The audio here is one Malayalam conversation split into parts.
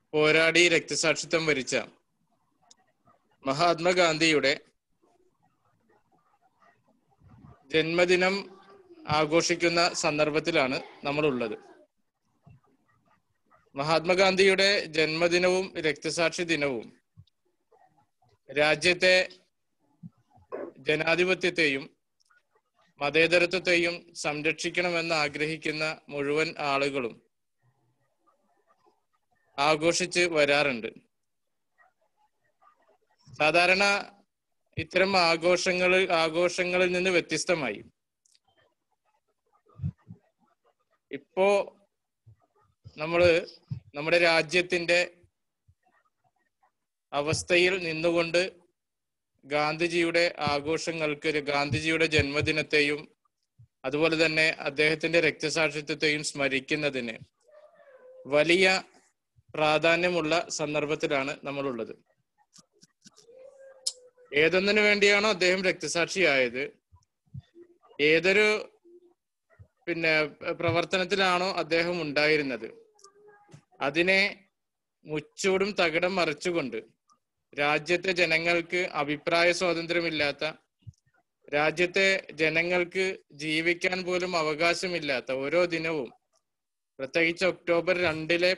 പോരാടി രക്തസാക്ഷിത്വം വരിച്ച മഹാത്മാഗാന്ധിയുടെ ജന്മദിനം ആഘോഷിക്കുന്ന സന്ദർഭത്തിലാണ് നമ്മളുള്ളത്. മഹാത്മാഗാന്ധിയുടെ ജന്മദിനവും രക്തസാക്ഷി ദിനവും രാജ്യത്തെ ജനാധിപത്യത്തെയും മതേതരത്വത്തെയും സംരക്ഷിക്കണമെന്ന് ആഗ്രഹിക്കുന്ന മുഴുവൻ ആളുകളും ആഘോഷിച്ച് വരാറുണ്ട്. സാധാരണ ഇത്തരം ആഘോഷങ്ങളിൽ നിന്ന് വ്യത്യസ്തമായി ഇപ്പോ നമ്മുടെ രാജ്യത്തിന്റെ അവസ്ഥയിൽ നിന്നുകൊണ്ട് ഗാന്ധിജിയുടെ ആഘോഷങ്ങൾക്ക്, ഗാന്ധിജിയുടെ ജന്മദിനത്തെയും അതുപോലെ തന്നെ അദ്ദേഹത്തിന്റെ രക്തസാക്ഷിത്വത്തെയും സ്മരിക്കുന്നതിന് വലിയ പ്രാധാന്യമുള്ള സന്ദർഭത്തിലാണ് നമ്മളുള്ളത്. ഏതൊന്നിനു വേണ്ടിയാണോ അദ്ദേഹം രക്തസാക്ഷിയായത്, ഏതൊരു പ്രവർത്തനത്തിലാണോ അദ്ദേഹം ഉണ്ടായിരുന്നത്, അതിനെ മുച്ചൂടും തകിടം മറിച്ചുകൊണ്ട് രാജ്യത്തെ ജനങ്ങൾക്ക് അഭിപ്രായ സ്വാതന്ത്ര്യമില്ലാത്ത, രാജ്യത്തെ ജനങ്ങൾക്ക് ജീവിക്കാൻ പോലും അവകാശമില്ലാത്ത ഓരോ ദിനവും, പ്രത്യേകിച്ച് ഒക്ടോബർ 2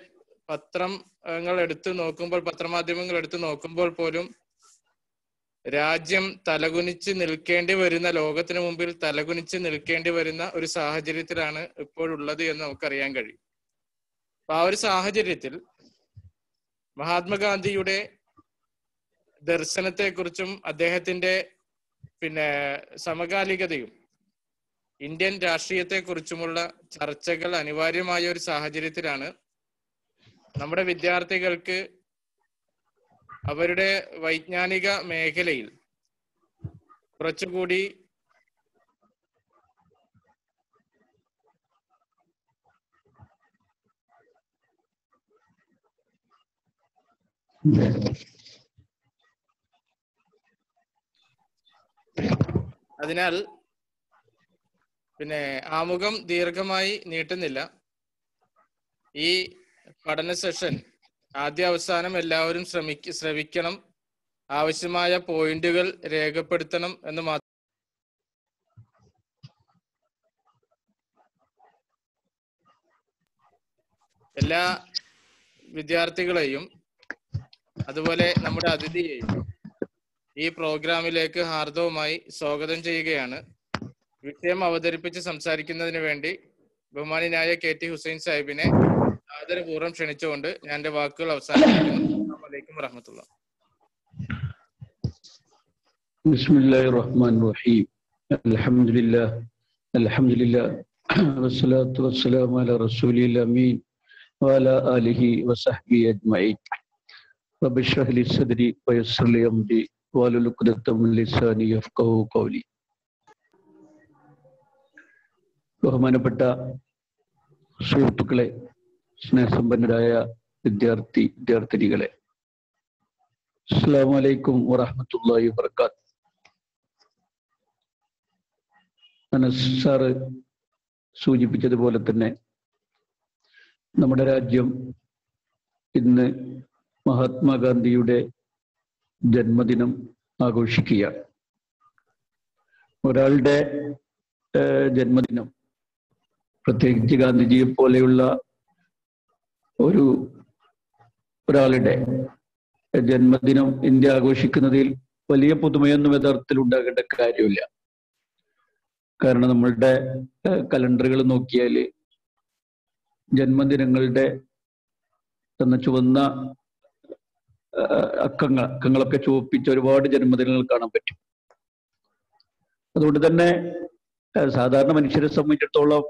പത്രമാധ്യമങ്ങൾ എടുത്തു നോക്കുമ്പോൾ പോലും രാജ്യം തലകുനിച്ച് നിൽക്കേണ്ടി വരുന്ന, ലോകത്തിന് മുമ്പിൽ തലകുനിച്ച് നിൽക്കേണ്ടി വരുന്ന ഒരു സാഹചര്യത്തിലാണ് ഇപ്പോഴുള്ളത് എന്ന് നമുക്കറിയാൻ കഴിയും. അപ്പൊ ആ ഒരു സാഹചര്യത്തിൽ മഹാത്മാഗാന്ധിയുടെ ദർശനത്തെക്കുറിച്ചും അദ്ദേഹത്തിന്റെ സമകാലികതയും ഇന്ത്യൻ രാഷ്ട്രീയത്തെക്കുറിച്ചുമുള്ള ചർച്ചകൾ അനിവാര്യമായ ഒരു സാഹചര്യത്തിലാണ് നമ്മുടെ വിദ്യാർത്ഥികൾക്ക് അവരുടെ വൈജ്ഞാനിക മേഖലയിൽ കുറച്ചുകൂടി അതിനാൽ ആമുഖം ദീർഘമായി നീട്ടുന്നില്ല. ഈ പഠന സെഷൻ ആദ്യ അവസാനം എല്ലാവരും ശ്രവിക്കണം, ആവശ്യമായ പോയിന്റുകൾ രേഖപ്പെടുത്തണം എന്ന് മാത്രം. എല്ലാ വിദ്യാർത്ഥികളെയും അതുപോലെ നമ്മുടെ അതിഥിയെയും ഈ പ്രോഗ്രാമിലേക്ക് ഹാർദവുമായി സ്വാഗതം ചെയ്യുകയാണ്. വിഷയം അവതരിപ്പിച്ച് സംസാരിക്കുന്നതിന് വേണ്ടി ബഹുമാന്യനായ KT ഹുസൈൻ സാഹിബിനെ ആദരപൂർവ്വം ക്ഷണിച്ചുകൊണ്ട് ഞാൻ എന്റെ വാക്കുകൾ അവസാനിപ്പിക്കുന്നു. അസ്സലാമു അലൈക്കും വറഹ്മത്തുള്ളാഹി. ബിസ്മില്ലാഹിർ റഹ്മാനിർ റഹീം. അൽഹംദുലില്ലാഹ് വസ്സലാത്തു വസ്സലാമു അലാ റസൂലിൽ അമീൻ വഅലാ ആലിഹി വസഹ്ബിഹി അജ്മഈൻ. റബ്ബി ഇശ്റഹ് ലി സദ്രി വയസ്സിർ ലി അംരി വഹ്ലുൽ ഉഖ്ദതം മിൻ ലിസാനി യഫ്ഖഹു ഖൗലി. ബഹുമാനപ്പെട്ട സുഹൃത്തുക്കളെ, സ്നേഹസമ്പന്നരായ വിദ്യാർത്ഥിനികളെ, അസ്സലാമു അലൈക്കും വറഹ്മത്തുള്ളാഹി വബറകാത്ത്. അനസ് സാറ് സൂചിപ്പിച്ചതുപോലെ തന്നെ നമ്മുടെ രാജ്യം ഇന്ന് മഹാത്മാഗാന്ധിയുടെ ജന്മദിനം ആഘോഷിക്കുകയാണ്. ഒരാളുടെ ജന്മദിനം, പ്രത്യേകിച്ച് ഗാന്ധിജിയെ പോലെയുള്ള ഒരാളുടെ ജന്മദിനം ഇന്ത്യ ആഘോഷിക്കുന്നതിൽ വലിയ പുതുമയൊന്നും യഥാർത്ഥത്തിൽ ഉണ്ടാകേണ്ട കാര്യമില്ല. കാരണം നമ്മളുടെ കലണ്ടറുകൾ നോക്കിയാൽ ജന്മദിനങ്ങളുടെ എന്ന ചുവന്ന അക്കങ്ങളൊക്കെ ചുവപ്പിച്ച ഒരുപാട് ജന്മദിനങ്ങൾ കാണാൻ പറ്റും. അതുകൊണ്ട് തന്നെ സാധാരണ മനുഷ്യരെ സംബന്ധിച്ചിടത്തോളം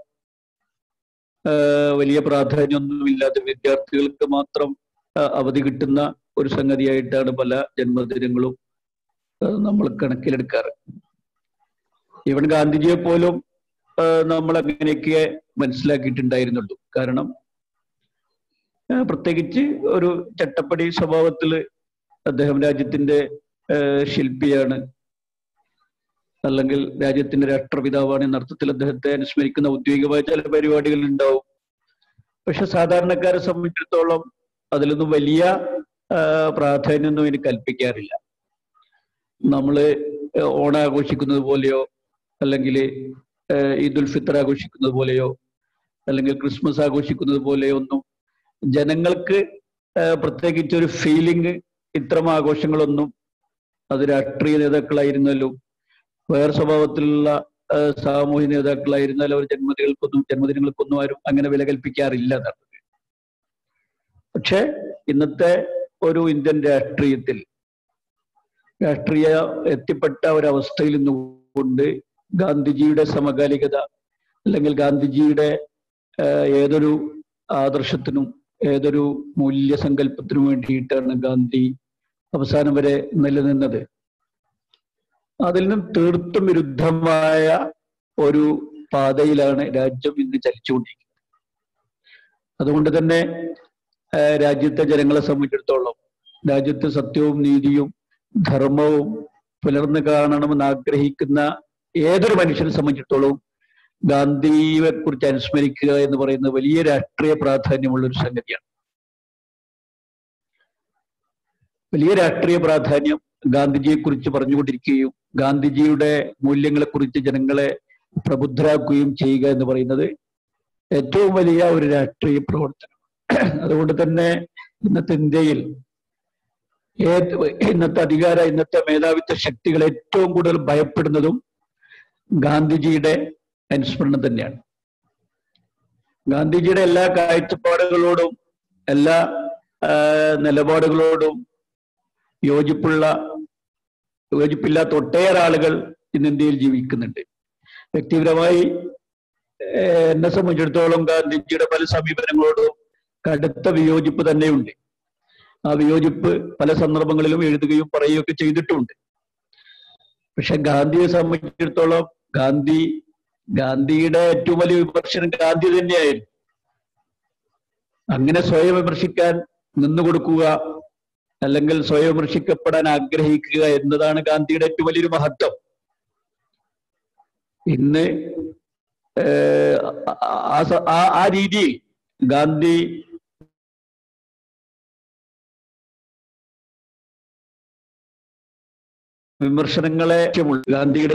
വലിയ പ്രാധാന്യമൊന്നുമില്ലാതെ വിദ്യാർത്ഥികൾക്ക് മാത്രം അവധി കിട്ടുന്ന ഒരു സംഗതിയായിട്ടാണ് പല ജന്മദിനങ്ങളും നമ്മൾ കണക്കിലെടുക്കാറ്. ഈവൻ ഗാന്ധിജിയെ പോലും നമ്മൾ അങ്ങനെയൊക്കെ മനസ്സിലാക്കിയിട്ടുണ്ടായിരുന്നുള്ളൂ. കാരണം പ്രത്യേകിച്ച് ഒരു ചട്ടപ്പടി സ്വഭാവത്തിൽ അദ്ദേഹം രാജ്യത്തിന്റെ ശില്പിയാണ്, അല്ലെങ്കിൽ രാജ്യത്തിന്റെ രാഷ്ട്രപിതാവാണ് എന്ന അർത്ഥത്തിൽ അദ്ദേഹത്തെ അനുസ്മരിക്കുന്ന ഔദ്യോഗികമായ ചില പരിപാടികൾ ഉണ്ടാവും. പക്ഷെ സാധാരണക്കാരെ സംബന്ധിച്ചിടത്തോളം അതിലൊന്നും വലിയ പ്രാധാന്യമൊന്നും ഇതിന് കൽപ്പിക്കാറില്ല. നമ്മൾ ഓണം ആഘോഷിക്കുന്നത് പോലെയോ അല്ലെങ്കിൽ ഈദുൽ ഫിത്തർ ആഘോഷിക്കുന്നത് പോലെയോ അല്ലെങ്കിൽ ക്രിസ്മസ് ആഘോഷിക്കുന്നത് പോലെയോ ഒന്നും ജനങ്ങൾക്ക് പ്രത്യേകിച്ച് ഒരു ഫീലിംഗ് ഇത്തരം ആഘോഷങ്ങളൊന്നും അത് രാഷ്ട്രീയ നേതാക്കളായിരുന്നാലും വേറെ സ്വഭാവത്തിലുള്ള സാമൂഹ്യ നേതാക്കളായിരുന്നാലും അവർ ജന്മദിനങ്ങൾക്കൊന്നും ആരും അങ്ങനെ വില കൽപ്പിക്കാറില്ല എന്നാണ്. പക്ഷെ ഇന്നത്തെ ഒരു ഇന്ത്യൻ രാഷ്ട്രീയ എത്തിപ്പെട്ട ഒരവസ്ഥയിൽ നിന്നുകൊണ്ട് ഗാന്ധിജിയുടെ സമകാലികത അല്ലെങ്കിൽ ഗാന്ധിജിയുടെ ഏതൊരു ആദർശത്തിനും ഏതൊരു മൂല്യസങ്കല്പത്തിനും വേണ്ടിയിട്ടാണ് ഗാന്ധി അവസാനം വരെ നിലനിന്നത്. അതിൽ നിന്നും തീർത്തും വിരുദ്ധമായ ഒരു പാതയിലാണ് രാജ്യം ഇന്ന് ചലിച്ചുകൊണ്ടിരിക്കുന്നത്. അതുകൊണ്ട് തന്നെ രാജ്യത്തെ ജനങ്ങളെ സംബന്ധിച്ചിടത്തോളം രാജ്യത്ത് സത്യവും നീതിയും ധർമ്മവും പുലർന്നു കാണണമെന്ന് ആഗ്രഹിക്കുന്ന ഏതൊരു മനുഷ്യനെ സംബന്ധിച്ചിടത്തോളം ഗാന്ധിയെ കുറിച്ച് അനുസ്മരിക്കുക എന്ന് പറയുന്നത് വലിയ രാഷ്ട്രീയ പ്രാധാന്യമുള്ള ഒരു സംഗതിയാണ്. വലിയ രാഷ്ട്രീയ പ്രാധാന്യം ഗാന്ധിജിയെ കുറിച്ച് പറഞ്ഞുകൊണ്ടിരിക്കുകയും ഗാന്ധിജിയുടെ മൂല്യങ്ങളെക്കുറിച്ച് ജനങ്ങളെ പ്രബുദ്ധരാക്കുകയും ചെയ്യുക എന്ന് പറയുന്നത് ഏറ്റവും വലിയ ഒരു രാഷ്ട്രീയ പ്രവർത്തനം. അതുകൊണ്ട് തന്നെ ഇന്നത്തെ ഇന്ത്യയിൽ ഇന്നത്തെ മേധാവിത്വ ശക്തികൾ ഏറ്റവും കൂടുതൽ ഭയപ്പെടുന്നതും ഗാന്ധിജിയുടെ അനുസ്മരണം തന്നെയാണ്. ഗാന്ധിജിയുടെ എല്ലാ കാഴ്ചപ്പാടുകളോടും എല്ലാ നിലപാടുകളോടും യോജിപ്പില്ലാത്ത ഒട്ടേറെ ആളുകൾ ഇന്ന് ഇന്ത്യയിൽ ജീവിക്കുന്നുണ്ട്. വ്യക്തിപരമായി എന്നെ സംബന്ധിച്ചിടത്തോളം ഗാന്ധിജിയുടെ പല സമീപനങ്ങളോടും കടുത്ത വിയോജിപ്പ് തന്നെയുണ്ട്. ആ വിയോജിപ്പ് പല സന്ദർഭങ്ങളിലും എഴുതുകയും പറയുകയൊക്കെ ചെയ്തിട്ടുണ്ട്. പക്ഷെ ഗാന്ധിയെ സംബന്ധിച്ചിടത്തോളം ഗാന്ധിയുടെ ഏറ്റവും വലിയ വിമർശനം ഗാന്ധി തന്നെയായിരുന്നു. അങ്ങനെ സ്വയം വിമർശിക്കാൻ നിന്നുകൊടുക്കുക അല്ലെങ്കിൽ സ്വയം വിമർശിക്കപ്പെടാൻ ആഗ്രഹിക്കുക എന്നതാണ് ഗാന്ധിയുടെ ഏറ്റവും വലിയൊരു മഹത്വം. ഇന്ന് ആ രീതിയിൽ ഗാന്ധി വിമർശനങ്ങളെ ഗാന്ധിയുടെ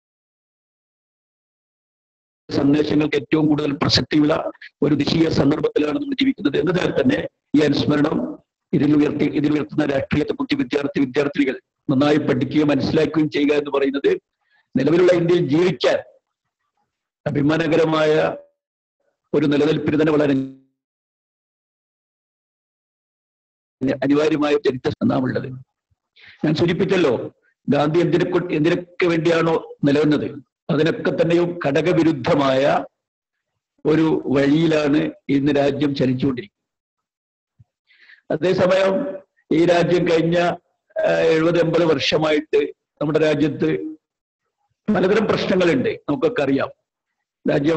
സന്ദേശങ്ങൾക്ക് ഏറ്റവും കൂടുതൽ പ്രസക്തിയുള്ള ഒരു ദേശീയ സന്ദർഭത്തിലാണ് നമ്മൾ ജീവിക്കുന്നത് എന്നതിനാൽ തന്നെ ഈ അനുസ്മരണം ഇതിലുയർത്തുന്ന രാഷ്ട്രീയത്തെക്കുറിച്ച് വിദ്യാർത്ഥിനികൾ നന്നായി പഠിക്കുകയും മനസ്സിലാക്കുകയും ചെയ്യുക എന്ന് പറയുന്നത് നിലവിലുള്ള ഇന്ത്യയിൽ ജീവിക്കാൻ അഭിമാനകരമായ ഒരു നിലനിൽപ്പിന് തന്നെ വളരെ അനിവാര്യമായ ചരിത്രം നാം ഉള്ളത്. ഞാൻ സൂചിപ്പിച്ചല്ലോ, ഗാന്ധി എന്തിനൊക്കെ വേണ്ടിയാണോ നിലനിന്നത് അതിനൊക്കെ തന്നെയും ഘടകവിരുദ്ധമായ ഒരു വഴിയിലാണ് ഇന്ന് രാജ്യം ചലിച്ചുകൊണ്ടിരിക്കുന്നത്. അതേസമയം ഈ രാജ്യം കഴിഞ്ഞ 70-80 വർഷമായിട്ട് നമ്മുടെ രാജ്യത്ത് പലതരം പ്രശ്നങ്ങളുണ്ട്. നമുക്കൊക്കെ അറിയാം. രാജ്യം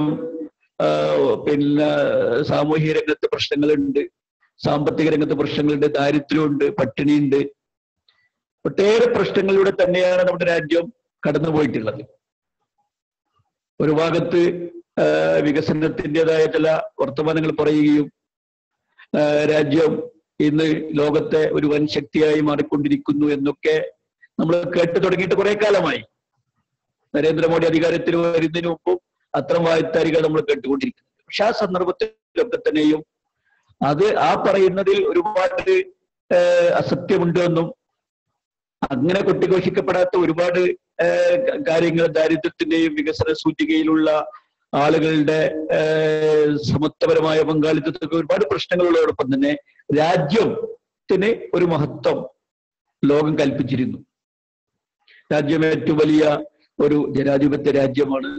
സാമൂഹിക രംഗത്ത് പ്രശ്നങ്ങളുണ്ട്, സാമ്പത്തിക രംഗത്ത് പ്രശ്നങ്ങളുണ്ട്, ദാരിദ്ര്യമുണ്ട്, പട്ടിണിയുണ്ട്. ഒട്ടേറെ പ്രശ്നങ്ങളിലൂടെ തന്നെയാണ് നമ്മുടെ രാജ്യം കടന്നുപോയിട്ടുള്ളത്. ഒരു ഭാഗത്ത് വികസനത്തിൻ്റെതായ ചില വർത്തമാനങ്ങൾ പറയുകയും രാജ്യം ഇന്ന് ലോകത്തെ ഒരു വൻ ശക്തിയായി മാറിക്കൊണ്ടിരിക്കുന്നു എന്നൊക്കെ നമ്മൾ കേട്ടു തുടങ്ങിയിട്ട് കുറെ കാലമായി. നരേന്ദ്രമോദി അധികാരത്തിൽ വരുന്നതിന് മുമ്പും അത്തരം വായ്ത്താരികൾ നമ്മൾ കേട്ടുകൊണ്ടിരിക്കുന്നത്. പക്ഷെ ആ സന്ദർഭത്തിലൊക്കെ തന്നെയും ആ പറയുന്നതിൽ ഒരുപാട് അസത്യമുണ്ട് എന്നും അങ്ങനെ കൊട്ടിഘോഷിക്കപ്പെടാത്ത ഒരുപാട് കാര്യങ്ങൾ, ദാരിദ്ര്യത്തിന്റെയും വികസന സൂചികയിലുള്ള ആളുകളുടെ സമത്വപരമായ പങ്കാളിത്തത്തൊക്കെ ഒരുപാട് പ്രശ്നങ്ങളുള്ളതോടൊപ്പം തന്നെ രാജ്യത്തിന് ഒരു മഹത്വം ലോകം കൽപ്പിച്ചിരുന്നു. രാജ്യം ഏറ്റവും വലിയ ഒരു ജനാധിപത്യ രാജ്യമാണ്.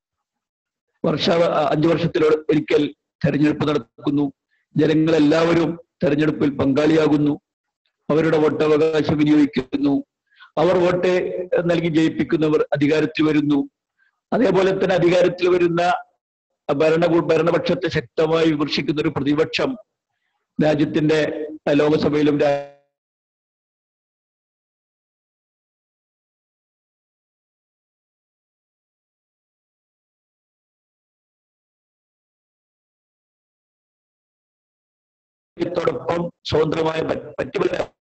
5 വർഷത്തിലൊരിക്കൽ തെരഞ്ഞെടുപ്പ് നടക്കുന്നു. ജനങ്ങളെല്ലാവരും തെരഞ്ഞെടുപ്പിൽ പങ്കാളിയാകുന്നു. അവരുടെ വോട്ടവകാശം വിനിയോഗിക്കുന്നു. അവർ വോട്ട് നൽകി ജയിപ്പിക്കുന്നവർ അധികാരത്തിൽ വരുന്നു. അതേപോലെ തന്നെ അധികാരത്തിൽ വരുന്ന ഭരണപക്ഷത്തെ ശക്തമായി വിമർശിക്കുന്ന ഒരു പ്രതിപക്ഷം രാജ്യത്തിന്റെ ലോകസഭയിലും ത്തോടൊപ്പം സ്വതന്ത്രമായ മറ്റു പല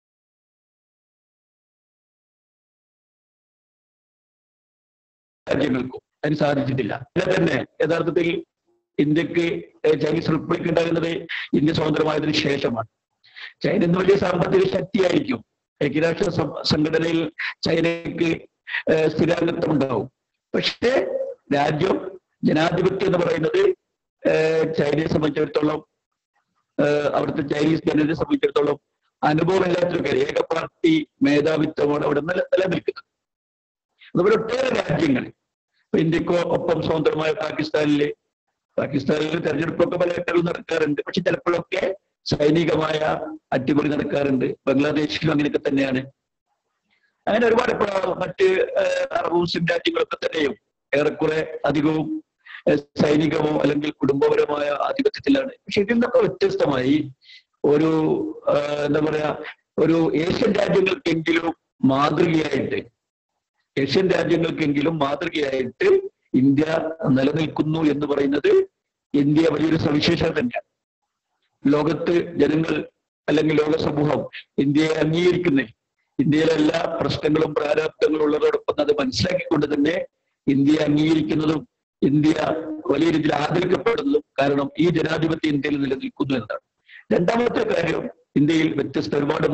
രാജ്യങ്ങൾക്കും അതിന് സാധിച്ചിട്ടില്ല. ഇത് തന്നെ യഥാർത്ഥത്തിൽ ഇന്ത്യക്ക് ചൈനീസ് റിപ്പബ്ലിക് ഉണ്ടാകുന്നത് ഇന്ത്യ സ്വതന്ത്രമായതിനു ശേഷമാണ്. ചൈന ഇന്ന് വലിയ സാമ്പത്തിക ശക്തിയായിരിക്കും. ഐക്യരാഷ്ട്ര സംഘടനയിൽ ചൈനയ്ക്ക് സ്ഥിരാംഗത്വം ഉണ്ടാവും. പക്ഷേ രാജ്യം ജനാധിപത്യം എന്ന് പറയുന്നത് ചൈനയെ സംബന്ധിച്ചിടത്തോളം, അവിടുത്തെ ചൈനീസ് ജനതയെ സംബന്ധിച്ചിടത്തോളം അനുഭവമില്ലാത്തൊരു ഏക പാർട്ടി മേധാവിത്വമാണ് അവിടെ നിലനിൽക്കുന്നത്. അതുപോലെ ഒട്ടേറെ രാജ്യങ്ങൾ, ഇന്ത്യക്ക് ഒപ്പം സ്വതന്ത്രമായ പാകിസ്ഥാനിൽ തെരഞ്ഞെടുപ്പൊക്കെ പല ഘട്ടങ്ങളും നടക്കാറുണ്ട്. പക്ഷെ ചിലപ്പോഴൊക്കെ സൈനികമായ അട്ടിമറി നടക്കാറുണ്ട്. ബംഗ്ലാദേശിലും അങ്ങനെയൊക്കെ തന്നെയാണ്. അങ്ങനെ ഒരുപാട് മറ്റ് അറബ് മുസ്ലിം രാജ്യങ്ങളൊക്കെ തന്നെയും ഏറെക്കുറെ അധികവും സൈനികമോ അല്ലെങ്കിൽ കുടുംബപരമായ ആധിപത്യത്തിലാണ്. പക്ഷെ ഇതിൽ നിന്നൊക്കെ വ്യത്യസ്തമായി ഒരു എന്താ പറയാ, ഒരു ഏഷ്യൻ രാജ്യങ്ങൾക്കെങ്കിലും മാതൃകയായിട്ട് ഇന്ത്യ നിലനിൽക്കുന്നു എന്ന് പറയുന്നത് ഇന്ത്യ വലിയൊരു സവിശേഷത തന്നെയാണ്. ലോകത്ത് ജനങ്ങൾ അല്ലെങ്കിൽ ലോക സമൂഹം ഇന്ത്യയെ അംഗീകരിക്കുന്നേ, ഇന്ത്യയിലെ എല്ലാ പ്രശ്നങ്ങളും പ്രാരാബ്ദങ്ങളും ഉള്ളതോടൊപ്പം അത് മനസ്സിലാക്കിക്കൊണ്ട് തന്നെ ഇന്ത്യയെ അംഗീകരിക്കുന്നതും ഇന്ത്യ വലിയ രീതിയിൽ ആദരിക്കപ്പെടുന്നതും കാരണം ഈ ജനാധിപത്യം ഇന്ത്യയിൽ നിലനിൽക്കുന്നു എന്നതാണ്. രണ്ടാമത്തെ കാര്യം, ഇന്ത്യയിൽ വ്യത്യസ്ത ഒരുപാട്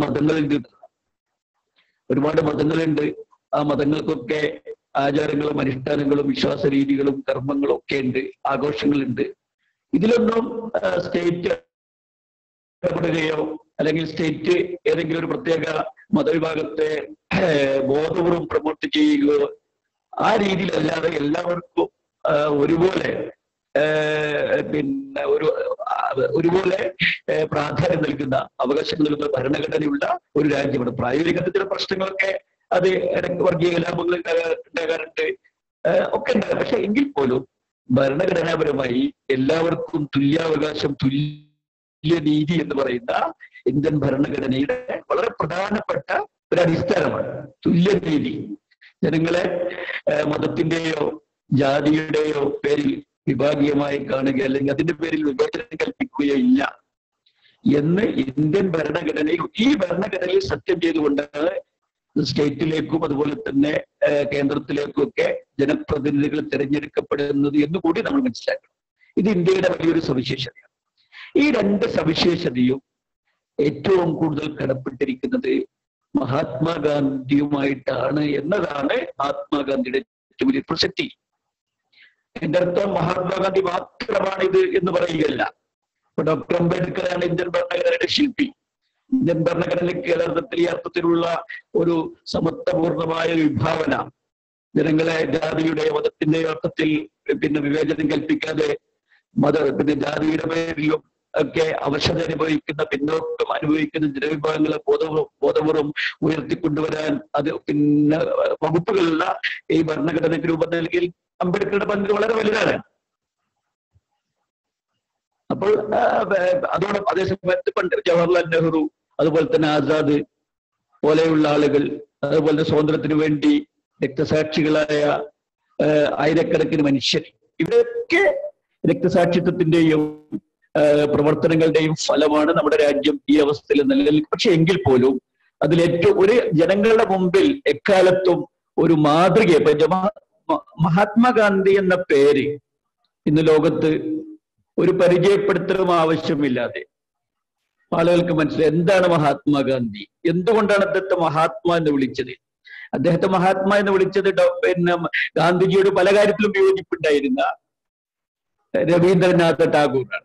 മതങ്ങളുണ്ട്. ആ മതങ്ങൾക്കൊക്കെ ആചാരങ്ങളും അനുഷ്ഠാനങ്ങളും വിശ്വാസ രീതികളും കർമ്മങ്ങളും ഒക്കെ ഉണ്ട്, ആഘോഷങ്ങളുണ്ട്. ഇതിലൊന്നും സ്റ്റേറ്റ് ഇടപെടുകയോ അല്ലെങ്കിൽ സ്റ്റേറ്റ് ഏതെങ്കിലും ഒരു പ്രത്യേക മതവിഭാഗത്തെ ബോധപൂർവം പ്രൊമോട്ട് ചെയ്യുകയോ ആ രീതിയിലല്ലാതെ എല്ലാവർക്കും ഒരുപോലെ ഒരുപോലെ പ്രാധാന്യം നൽകുന്ന, അവകാശം നൽകുന്ന ഭരണഘടനയുള്ള ഒരു രാജ്യമാണ്. പ്രായോഗികത്തിൽ ചില പ്രശ്നങ്ങളൊക്കെ അത് വർഗീയ കലാപങ്ങൾ ഉണ്ടാകാറുണ്ട്, ഒക്കെ ഉണ്ടാകും. പക്ഷെ എങ്കിൽ പോലും ഭരണഘടനാപരമായി എല്ലാവർക്കും തുല്യാവകാശം, തുല്യനീതി എന്ന് പറയുന്ന ഇന്ത്യൻ ഭരണഘടനയുടെ വളരെ പ്രധാനപ്പെട്ട ഒരു അടിസ്ഥാനമാണ് തുല്യനീതി. ജനങ്ങളെ മതത്തിന്റെയോ ജാതിയുടെയോ പേരിൽ വിഭാഗീയമായി കാണുക അല്ലെങ്കിൽ അതിന്റെ പേരിൽ വിവേചനം കൽപ്പിക്കുകയോ ഇല്ല എന്ന് ഇന്ത്യൻ ഭരണഘടനയിൽ, ഈ ഭരണഘടനയിൽ സത്യം ചെയ്തുകൊണ്ടാണ് സ്റ്റേറ്റിലേക്കും അതുപോലെ തന്നെ കേന്ദ്രത്തിലേക്കും ഒക്കെ ജനപ്രതിനിധികൾ തിരഞ്ഞെടുക്കപ്പെടുന്നത് എന്നുകൂടി നമ്മൾ മനസ്സിലാക്കണം. ഇത് ഇന്ത്യയുടെ വലിയൊരു സവിശേഷതയാണ്. ഈ രണ്ട് സവിശേഷതയും ഏറ്റവും കൂടുതൽ കടപ്പെട്ടിരിക്കുന്നത് മഹാത്മാഗാന്ധിയുമായിട്ടാണ് എന്നതാണ് മഹാത്മാഗാന്ധിയുടെ ഏറ്റവും വലിയ പ്രസക്തി. എന്റെ അർത്ഥം മഹാത്മാഗാന്ധി മാത്രമാണ് ഇത് എന്ന് പറയുകയല്ല. ഇപ്പൊ ഡോക്ടർ അംബേദ്കറാണ് ഇന്ത്യൻ ഭരണഘടനയുടെ ശില്പി. ഇന്ത്യൻ ഭരണഘടനയ്ക്ക് യഥാർത്ഥത്തിൽ ഈ അർത്ഥത്തിലുള്ള ഒരു സമത്വപൂർണമായ വിഭാവന, ജനങ്ങളെ ജാതിയുടെയോ മതത്തിന്റെയോ അർത്ഥത്തിൽ വിവേചനം കൽപ്പിക്കാതെ ജാതിയുടെ പേരിലും ഒക്കെ അവശത അനുഭവിക്കുന്ന, പിന്നോക്കം അനുഭവിക്കുന്ന ജനവിഭാഗങ്ങളെ ബോധപൂർവം ഉയർത്തിക്കൊണ്ടുവരാൻ അത് വകുപ്പുകളുള്ള ഈ ഭരണഘടനയ്ക്ക് രൂപം നൽകിയ അംബേദ്കറുടെ പങ്ക് വളരെ വലുതാണ്. അപ്പോൾ അതോടൊപ്പം അതേസമയത്ത് പണ്ട് ജവഹർലാൽ നെഹ്റു, അതുപോലെ തന്നെ ആസാദ് പോലെയുള്ള ആളുകൾ, അതുപോലെ തന്നെ സ്വാതന്ത്ര്യത്തിന് വേണ്ടി രക്തസാക്ഷികളായ ആയിരക്കണക്കിന് മനുഷ്യർ, ഇവരൊക്കെ രക്തസാക്ഷിത്വത്തിന്റെയും പ്രവർത്തനങ്ങളുടെയും ഫലമാണ് നമ്മുടെ രാജ്യം ഈ അവസ്ഥയിൽ നിലനിൽക്കുന്നത്. പക്ഷെ എങ്കിൽ പോലും അതിലേറ്റവും ഒരു ജനങ്ങളുടെ മുമ്പിൽ എക്കാലത്തും ഒരു മാതൃകയെ, മഹാത്മാഗാന്ധി എന്ന പേര് ഇന്ന് ലോകത്ത് ഒരു പരിചയപ്പെടുത്തലും ആവശ്യമില്ലാതെ ആളുകൾക്ക് മനസ്സിലായി എന്താണ് മഹാത്മാഗാന്ധി, എന്തുകൊണ്ടാണ് അദ്ദേഹത്തെ മഹാത്മാ എന്ന് വിളിച്ചത്. അദ്ദേഹത്തെ മഹാത്മാ എന്ന് വിളിച്ചത് ഗാന്ധിജിയോട് പല കാര്യത്തിലും വിയോജിപ്പുണ്ടായിരുന്ന രവീന്ദ്രനാഥ ടാഗോറാണ്.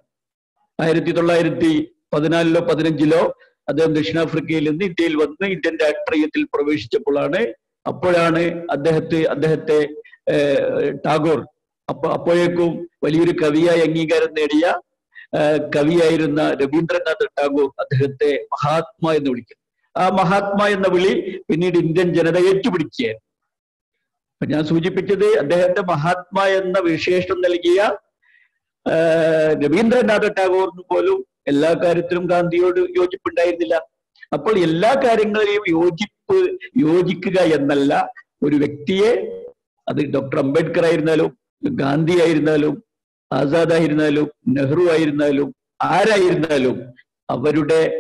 1914 15 അദ്ദേഹം ദക്ഷിണാഫ്രിക്കയിൽ നിന്ന് ഇന്ത്യയിൽ വന്ന് ഇന്ത്യൻ രാഷ്ട്രീയത്തിൽ പ്രവേശിച്ചപ്പോഴാണ് അദ്ദേഹത്തെ ടാഗോർ അപ്പോഴേക്കും വലിയൊരു കവിയായി അംഗീകാരം നേടിയ കവിയായിരുന്ന രവീന്ദ്രനാഥ ടാഗോർ അദ്ദേഹത്തെ മഹാത്മാ എന്ന് വിളിക്കുന്നു. ആ മഹാത്മാ എന്ന വിളി പിന്നീട് ഇന്ത്യൻ ജനത ഏറ്റുപിടിക്കുകയായിരുന്നു. അപ്പൊ ഞാൻ സൂചിപ്പിച്ചത് അദ്ദേഹത്തെ മഹാത്മാ എന്ന വിശേഷണം നൽകിയ രവീന്ദ്രനാഥ ടാഗോറിന് പോലും എല്ലാ കാര്യത്തിലും ഗാന്ധിയോട് യോജിപ്പുണ്ടായിരുന്നില്ല. അപ്പോൾ എല്ലാ കാര്യങ്ങളെയും യോജിക്കുക എന്നല്ല, ഒരു വ്യക്തിയെ, അത് ഡോക്ടർ അംബേദ്കർ ആയിരുന്നാലും ഗാന്ധി ആയിരുന്നാലും ആസാദ് ആയിരുന്നാലും നെഹ്റു ആയിരുന്നാലും ആരായിരുന്നാലും അവരുടെ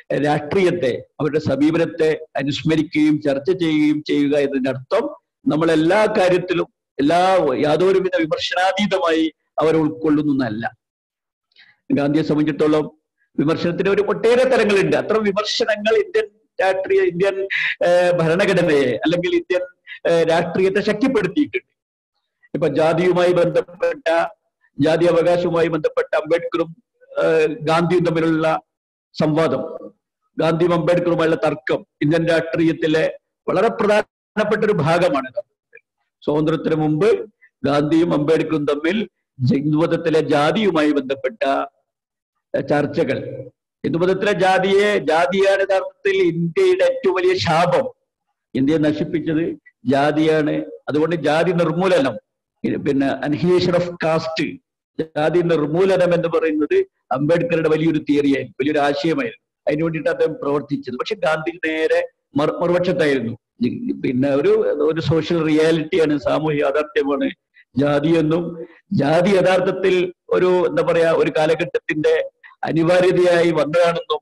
രാഷ്ട്രീയത്തെ, അവരുടെ സമീപനത്തെ അനുസ്മരിക്കുകയും ചർച്ച ചെയ്യുകയും ചെയ്യുക എന്നതിന്റെ അർത്ഥം നമ്മൾ എല്ലാ കാര്യത്തിലും യാതൊരുവിധ വിമർശനാതീതമായി അവരെ ഉൾക്കൊള്ളുന്നല്ല. ഗാന്ധിയെ സംബന്ധിച്ചിടത്തോളം വിമർശനത്തിന് ഒട്ടേറെ തലങ്ങളുണ്ട്. അത്തരം വിമർശനങ്ങൾ ഇന്ത്യൻ ഭരണഘടനയെ അല്ലെങ്കിൽ ഇന്ത്യൻ രാഷ്ട്രീയത്തെ ശക്തിപ്പെടുത്തിയിട്ടുണ്ട്. ഇപ്പൊ ജാതിയുമായി ബന്ധപ്പെട്ട, ജാതി അവകാശവുമായി ബന്ധപ്പെട്ട അംബേദ്കറും ഗാന്ധിയും തമ്മിലുള്ള സംവാദം, ഗാന്ധിയും അംബേദ്കറുമായുള്ള തർക്കം ഇന്ത്യൻ രാഷ്ട്രീയത്തിലെ വളരെ പ്രധാനപ്പെട്ട ഒരു ഭാഗമാണ്. സ്വാതന്ത്ര്യത്തിന് മുമ്പ് ഗാന്ധിയും അംബേദ്കറും തമ്മിൽ ഹിന്ദുമതത്തിലെ ജാതിയുമായി ബന്ധപ്പെട്ട ചർച്ചകൾ, ഹിന്ദുമതത്തിലെ ജാതിയാണ് യഥാർത്ഥത്തിൽ ഇന്ത്യയുടെ ഏറ്റവും വലിയ ശാപം. ഇന്ത്യയെ നശിപ്പിച്ചത് ജാതിയാണ്. അതുകൊണ്ട് ജാതി നിർമൂലനം, പിന്നെ അൻഹിലേഷൻ ഓഫ് കാസ്റ്റ്, ജാതി നിർമൂലനം എന്ന് പറയുന്നത് അംബേദ്കറുടെ വലിയൊരു തിയറിയായിരുന്നു, വലിയൊരു ആശയമായിരുന്നു. അതിനു വേണ്ടിയിട്ട് അദ്ദേഹം പ്രവർത്തിച്ചത്. പക്ഷെ ഗാന്ധി നേരെ മറുപക്ഷത്തായിരുന്നു. പിന്നെ ഒരു സോഷ്യൽ റിയാലിറ്റിയാണ്, സാമൂഹ്യ യാഥാർത്ഥ്യമാണ് ജാതി എന്നും, ജാതി യഥാർത്ഥത്തിൽ ഒരു കാലഘട്ടത്തിന്റെ അനിവാര്യതയായി വന്നതാണെന്നും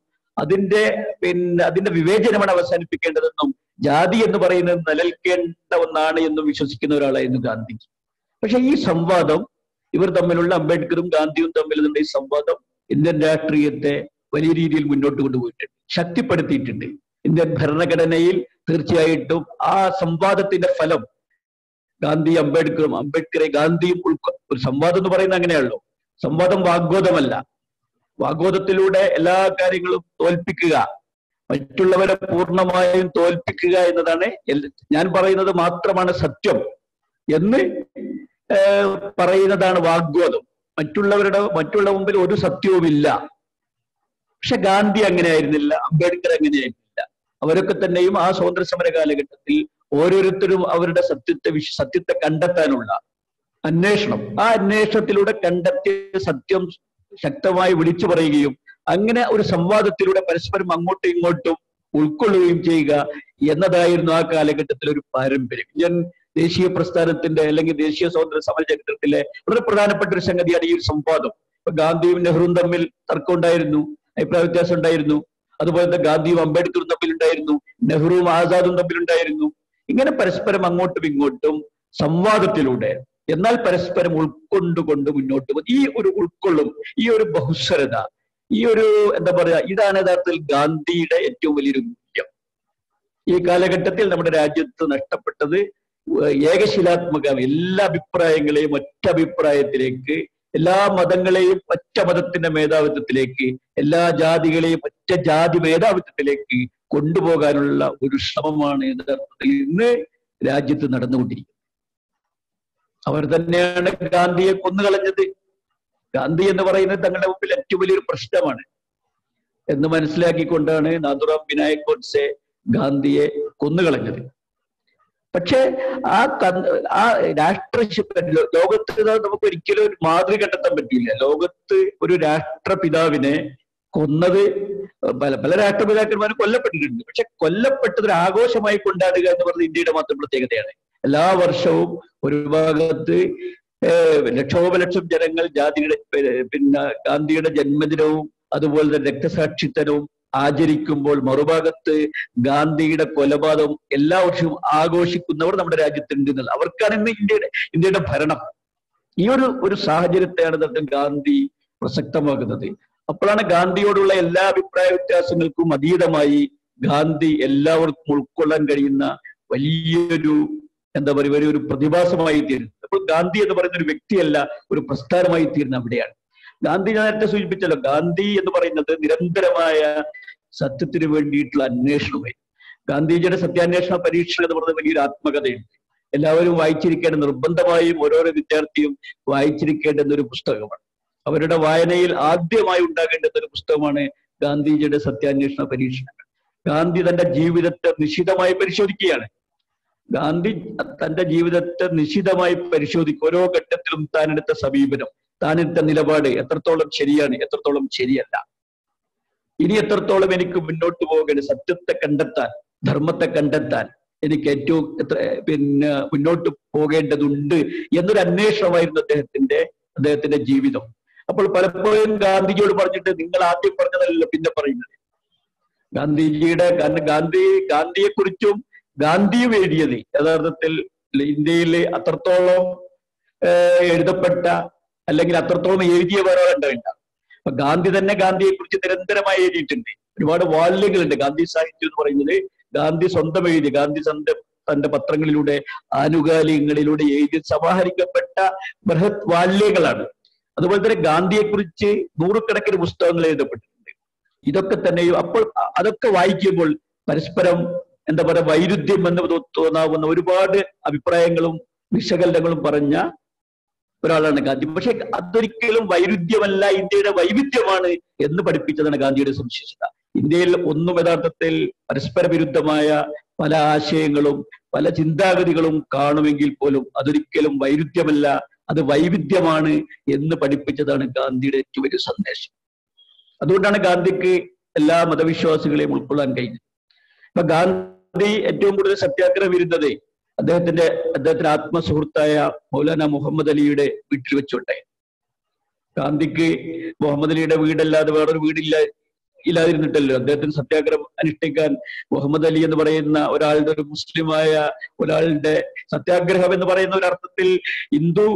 അതിന്റെ വിവേചനമാണ് അവസാനിപ്പിക്കേണ്ടതെന്നും ജാതി എന്ന് പറയുന്നത് നിലനിൽക്കേണ്ട ഒന്നാണ് എന്നും വിശ്വസിക്കുന്ന ഒരാളായിരുന്നു ഗാന്ധി. പക്ഷെ ഈ സംവാദം ഇവർ തമ്മിലുള്ള, അംബേദ്കറും ഗാന്ധിയും തമ്മിലുള്ള ഈ സംവാദം ഇന്ത്യൻ രാഷ്ട്രീയത്തെ വലിയ രീതിയിൽ മുന്നോട്ട് കൊണ്ടുപോയിട്ടുണ്ട്, ശക്തിപ്പെടുത്തിയിട്ടുണ്ട്. ഇന്ത്യൻ ഭരണഘടനയിൽ തീർച്ചയായിട്ടും ആ സംവാദത്തിന്റെ ഫലം അംബേദ്കറെ ഗാന്ധിയും ഒരു സംവാദം എന്ന് പറയുന്നത് അങ്ങനെയാണല്ലോ. സംവാദം വാഗ്വാദമല്ല. വാഗ്വാദത്തിലൂടെ എല്ലാ കാര്യങ്ങളും തോൽപ്പിക്കുക, മറ്റുള്ളവരെ പൂർണ്ണമായും തോൽപ്പിക്കുക എന്നതാണ്. ഞാൻ പറയുന്നത് മാത്രമാണ് സത്യം എന്ന് പറയുന്നതാണ് വാഗ്വാദം. മറ്റുള്ള മുമ്പിൽ ഒരു സത്യവുമില്ല. പക്ഷെ ഗാന്ധി അങ്ങനെയായിരുന്നില്ല, അംബേദ്കർ അങ്ങനെയായിരുന്നില്ല. അവരൊക്കെ തന്നെയും ആ സ്വാതന്ത്ര്യ സമര കാലഘട്ടത്തിൽ ഓരോരുത്തരും അവരുടെ സത്യത്തെ കണ്ടെത്താനുള്ള അന്വേഷണം, ആ അന്വേഷണത്തിലൂടെ കണ്ടെത്തിയ സത്യം ശക്തമായി വിളിച്ചു പറയുകയും അങ്ങനെ ഒരു സംവാദത്തിലൂടെ പരസ്പരം അങ്ങോട്ടും ഇങ്ങോട്ടും ഉൾക്കൊള്ളുകയും ചെയ്യുക എന്നതായിരുന്നു ആ കാലഘട്ടത്തിലെ ഒരു പാരമ്പര്യം. ഇന്ത്യൻ ദേശീയ പ്രസ്ഥാനത്തിന്റെ അല്ലെങ്കിൽ ദേശീയ സ്വാതന്ത്ര്യ സമര ചരിത്രത്തിലെ വളരെ പ്രധാനപ്പെട്ട ഒരു സംഗതിയാണ് ഈ ഒരു സംവാദം. ഇപ്പൊ ഗാന്ധിയും നെഹ്റുവും തമ്മിൽ തർക്കം ഉണ്ടായിരുന്നു, അഭിപ്രായ വ്യത്യാസം ഉണ്ടായിരുന്നു. അതുപോലെ തന്നെ ഗാന്ധിയും അംബേദ്കറും തമ്മിലുണ്ടായിരുന്നു, നെഹ്റുവും ആസാദും തമ്മിലുണ്ടായിരുന്നു. ഇങ്ങനെ പരസ്പരം അങ്ങോട്ടും ഇങ്ങോട്ടും സംവാദത്തിലൂടെ, എന്നാൽ പരസ്പരം ഉൾക്കൊണ്ടുകൊണ്ട് മുന്നോട്ട് പോകും. ഈ ഒരു ഉൾക്കൊള്ളും, ഈ ഒരു ബഹുസ്വരത, ഈ ഒരു ഇതാണ് യഥാർത്ഥത്തിൽ ഗാന്ധിയുടെ ഏറ്റവും വലിയൊരു മൂല്യം. ഈ കാലഘട്ടത്തിൽ നമ്മുടെ രാജ്യത്ത് നഷ്ടപ്പെട്ടത് ഏകശിലാത്മക എല്ലാ അഭിപ്രായങ്ങളെയും ഒറ്റ അഭിപ്രായത്തിലേക്ക്, എല്ലാ മതങ്ങളെയും ഒറ്റ മതത്തിന്റെ മേധാവിത്വത്തിലേക്ക്, എല്ലാ ജാതികളെയും ഒറ്റ ജാതി മേധാവിത്വത്തിലേക്ക് കൊണ്ടുപോകാനുള്ള ഒരു ശ്രമമാണ് യഥാർത്ഥത്തിൽ ഇന്ന് രാജ്യത്ത് നടന്നുകൊണ്ടിരിക്കുന്നത്. അവർ തന്നെയാണ് ഗാന്ധിയെ കൊന്നുകളഞ്ഞത്. ഗാന്ധി എന്ന് പറയുന്നത് തങ്ങളുടെ മുമ്പിൽ ഏറ്റവും വലിയൊരു പ്രശ്നമാണ് എന്ന് മനസ്സിലാക്കിക്കൊണ്ടാണ് നാഥുറാം വിനായക് ഗോഡ്സെ ഗാന്ധിയെ കൊന്നുകളഞ്ഞത്. പക്ഷെ ആ ലോകത്ത് നമുക്ക് ഒരിക്കലും ഒരു മാതൃക കണ്ടെത്താൻ പറ്റില്ല. ലോകത്ത് ഒരു രാഷ്ട്രപിതാവിനെ കൊന്നത് പല രാഷ്ട്രപിതാക്കന്മാരും കൊല്ലപ്പെട്ടിട്ടുണ്ട്. പക്ഷെ കൊല്ലപ്പെട്ടത് ഒരു ആഘോഷമായി കൊണ്ടാടുക എന്ന് പറയുന്നത് ഇന്ത്യയുടെ മാത്രം പ്രത്യേകതയാണ്. എല്ലാ വർഷവും ഒരു ഭാഗത്ത് ലക്ഷോപലക്ഷം ജനങ്ങൾ ഗാന്ധിയുടെ ജന്മദിനവും അതുപോലെ തന്നെ രക്തസാക്ഷിത്വവും ആചരിക്കുമ്പോൾ, മറുഭാഗത്ത് ഗാന്ധിയുടെ കൊലപാതകം എല്ലാ വർഷവും ആഘോഷിക്കുന്നവർ നമ്മുടെ രാജ്യത്തുണ്ട് എന്നുള്ളത്. അവർക്കാണ് ഇന്ന് ഇന്ത്യയുടെ ഭരണം. ഈ ഒരു സാഹചര്യത്തെയാണ് ഗാന്ധി പ്രസക്തമാക്കുന്നത്. അപ്പോഴാണ് ഗാന്ധിയോടുള്ള എല്ലാ അഭിപ്രായ വ്യത്യാസങ്ങൾക്കും അതീതമായി ഗാന്ധി എല്ലാവർക്കും ഉൾക്കൊള്ളാൻ കഴിയുന്ന വലിയൊരു വലിയൊരു പ്രതിഭാസമായി തീരുന്നത്. അപ്പോൾ ഗാന്ധി എന്ന് പറയുന്ന ഒരു വ്യക്തിയല്ല, ഒരു പ്രസ്ഥാനമായി തീരുന്ന അവിടെയാണ്. ഗാന്ധി ഞാൻ നേരത്തെ സൂചിപ്പിച്ചല്ലോ, ഗാന്ധി എന്ന് പറയുന്നത് നിരന്തരമായ സത്യത്തിന് വേണ്ടിയിട്ടുള്ള അന്വേഷണമായി. ഗാന്ധിജിയുടെ സത്യാന്വേഷണ പരീക്ഷ എന്ന് പറയുന്നത് വലിയൊരു ആത്മകഥയുണ്ട്. എല്ലാവരും വായിച്ചിരിക്കേണ്ട, നിർബന്ധമായും ഓരോരോ വിദ്യാർത്ഥിയും വായിച്ചിരിക്കേണ്ടുന്ന ഒരു പുസ്തകമാണ്. അവരുടെ വായനയിൽ ആദ്യമായി ഉണ്ടാകേണ്ടുന്ന ഒരു പുസ്തകമാണ് ഗാന്ധിജിയുടെ സത്യാന്വേഷണ പരീക്ഷണങ്ങൾ. ഗാന്ധി തന്റെ ജീവിതത്തെ നിശിതമായി പരിശോധിക്കുകയാണ്. ഗാന്ധി തന്റെ ജീവിതത്തെ നിശിതമായി പരിശോധിക്കും. ഓരോ ഘട്ടത്തിലും താനെടുത്ത സമീപനം, താനെടുത്ത നിലപാട് എത്രത്തോളം ശരിയാണ്, എത്രത്തോളം ശരിയല്ല, ഇനി എത്രത്തോളം എനിക്ക് മുന്നോട്ട് പോകേണ്ട, സത്യത്തെ കണ്ടെത്താൻ, ധർമ്മത്തെ കണ്ടെത്താൻ എനിക്ക് ഏറ്റവും മുന്നോട്ട് പോകേണ്ടതുണ്ട് എന്നൊരു അന്വേഷണമായിരുന്നു അദ്ദേഹത്തിന്റെ ജീവിതം. അപ്പോൾ പലപ്പോഴും ഗാന്ധിജിയോട് പറഞ്ഞിട്ട്, നിങ്ങൾ ആദ്യം പറഞ്ഞതല്ല പിന്നെ പറയുന്നത്, ഗാന്ധിജിയുടെ ഗാന്ധിയെ കുറിച്ചും ഗാന്ധിയും എഴുതിയത് യഥാർത്ഥത്തിൽ ഇന്ത്യയിൽ അത്രത്തോളം എഴുതപ്പെട്ട അല്ലെങ്കിൽ അത്രത്തോളം എഴുതിയ വേറെ ഉണ്ടാവില്ല. അപ്പൊ ഗാന്ധി തന്നെ ഗാന്ധിയെ കുറിച്ച് നിരന്തരമായി എഴുതിയിട്ടുണ്ട്. ഒരുപാട് വാല്യങ്ങളുണ്ട്. ഗാന്ധി സാഹിത്യം എന്ന് പറയുന്നത് ഗാന്ധി സ്വന്തം എഴുതി, ഗാന്ധി തന്റെ പത്രങ്ങളിലൂടെ ആനുകാലികങ്ങളിലൂടെ എഴുതി സമാഹരിക്കപ്പെട്ട ബൃഹത് വാല്യങ്ങളാണ്. അതുപോലെ തന്നെ ഗാന്ധിയെ കുറിച്ച് നൂറുകണക്കിന് പുസ്തകങ്ങൾ എഴുതപ്പെട്ടിട്ടുണ്ട്. ഇതൊക്കെ തന്നെയും അപ്പോൾ അതൊക്കെ വായിക്കുമ്പോൾ പരസ്പരം എന്താ പറയുക വൈരുദ്ധ്യം എന്ന് തോന്നാവുന്ന ഒരുപാട് അഭിപ്രായങ്ങളും വിശകലനങ്ങളും പറഞ്ഞ ഒരാളാണ് ഗാന്ധി. പക്ഷെ അതൊരിക്കലും വൈരുദ്ധ്യമല്ല, ഇന്ത്യയുടെ വൈവിധ്യമാണ് എന്ന് പഠിപ്പിച്ചതാണ് ഗാന്ധിയുടെ സവിശേഷത. ഇന്ത്യയിൽ ഒന്നും യഥാർത്ഥത്തിൽ പരസ്പര വിരുദ്ധമായ പല ആശയങ്ങളും പല ചിന്താഗതികളും കാണുമെങ്കിൽ പോലും അതൊരിക്കലും വൈരുദ്ധ്യമല്ല, അത് വൈവിധ്യമാണ് എന്ന് പഠിപ്പിച്ചതാണ് ഗാന്ധിയുടെ ഏറ്റവും വലിയ സന്ദേശം. അതുകൊണ്ടാണ് ഗാന്ധിക്ക് എല്ലാ മതവിശ്വാസികളെയും ഉൾക്കൊള്ളാൻ കഴിഞ്ഞത്. അപ്പൊ ഗാന്ധി ഏറ്റവും കൂടുതൽ സത്യാഗ്രഹം ഇരുന്നത് അദ്ദേഹത്തിന്റെ ആത്മസുഹൃത്തായ മൗലാന മുഹമ്മദ് അലിയുടെ വീട്ടിൽ വെച്ചോട്ടെ. ഗാന്ധിക്ക് മുഹമ്മദ് അലിയുടെ വീടല്ലാതെ വേറൊരു ഇല്ലാതിരുന്നിട്ടല്ലോ. അദ്ദേഹത്തിന് സത്യാഗ്രഹം അനുഷ്ഠിക്കാൻ മുഹമ്മദ് അലി എന്ന് പറയുന്ന ഒരാളുടെ, ഒരു മുസ്ലിമായ ഒരാളുടെ സത്യാഗ്രഹം എന്ന് പറയുന്ന ഒരർത്ഥത്തിൽ ഹിന്ദു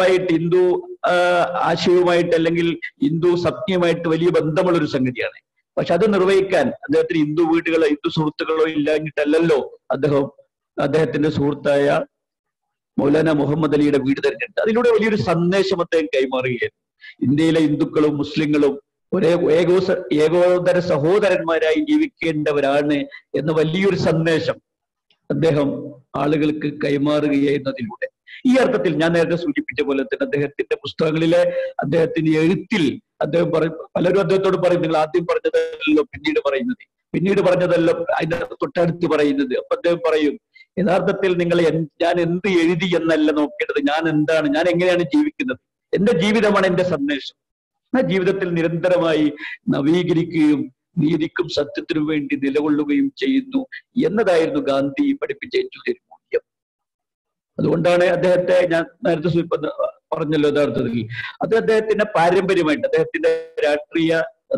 ആശയവുമായിട്ട് അല്ലെങ്കിൽ ഹിന്ദു സത്യമായിട്ട് വലിയ ബന്ധമുള്ള ഒരു സംഗതിയാണ്. പക്ഷെ അത് നിർവഹിക്കാൻ അദ്ദേഹത്തിന് ഹിന്ദു വീടുകളോ ഹിന്ദു സുഹൃത്തുക്കളോ ഇല്ലാഞ്ഞിട്ടല്ലല്ലോ അദ്ദേഹത്തിന്റെ സുഹൃത്തായ മൗലാന മുഹമ്മദ് അലിയുടെ വീട് തിരഞ്ഞെടുത്ത് അതിലൂടെ വലിയൊരു സന്ദേശം അദ്ദേഹം കൈമാറുകയായിരുന്നു. ഇന്ത്യയിലെ ഹിന്ദുക്കളും മുസ്ലിങ്ങളും ഒരേ ഏകോദര സഹോദരന്മാരായി ജീവിക്കേണ്ടവരാണ് എന്ന വലിയൊരു സന്ദേശം അദ്ദേഹം ആളുകൾക്ക് കൈമാറുകയായിരുന്നതിലൂടെ. ഈ അർത്ഥത്തിൽ ഞാൻ നേരത്തെ സൂചിപ്പിച്ച പോലെ തന്നെ അദ്ദേഹത്തിന്റെ പുസ്തകങ്ങളിലെ അദ്ദേഹത്തിന്റെ എഴുത്തിൽ അദ്ദേഹം പലരും അദ്ദേഹത്തോട് പറയും, നിങ്ങൾ ആദ്യം പറഞ്ഞതല്ലോ പിന്നീട് പറഞ്ഞതല്ലോ അതിന്റെ തൊട്ടടുത്ത് പറയുന്നത്. അപ്പൊ അദ്ദേഹം പറയും, യഥാർത്ഥത്തിൽ ഞാൻ എന്ത് എഴുതി എന്നല്ല നോക്കേണ്ടത്, ഞാൻ എന്താണ്, ഞാൻ എങ്ങനെയാണ് ജീവിക്കുന്നത്, എന്റെ ജീവിതമാണ് എന്റെ സന്ദേശം. ആ ജീവിതത്തിൽ നിരന്തരമായി നവീകരിക്കുകയും നീതിക്കും സത്യത്തിനും വേണ്ടി നിലകൊള്ളുകയും ചെയ്യുന്നു എന്നതായിരുന്നു ഗാന്ധി പഠിപ്പിച്ച ഏറ്റവും വലിയ മൂല്യം. അതുകൊണ്ടാണ് അദ്ദേഹത്തെ ഞാൻ നേരത്തെ പറഞ്ഞല്ലോ, യഥാർത്ഥത്തിൽ അത് അദ്ദേഹത്തിന്റെ പാരമ്പര്യമായിട്ട് അദ്ദേഹത്തിന്റെ രാഷ്ട്രീയ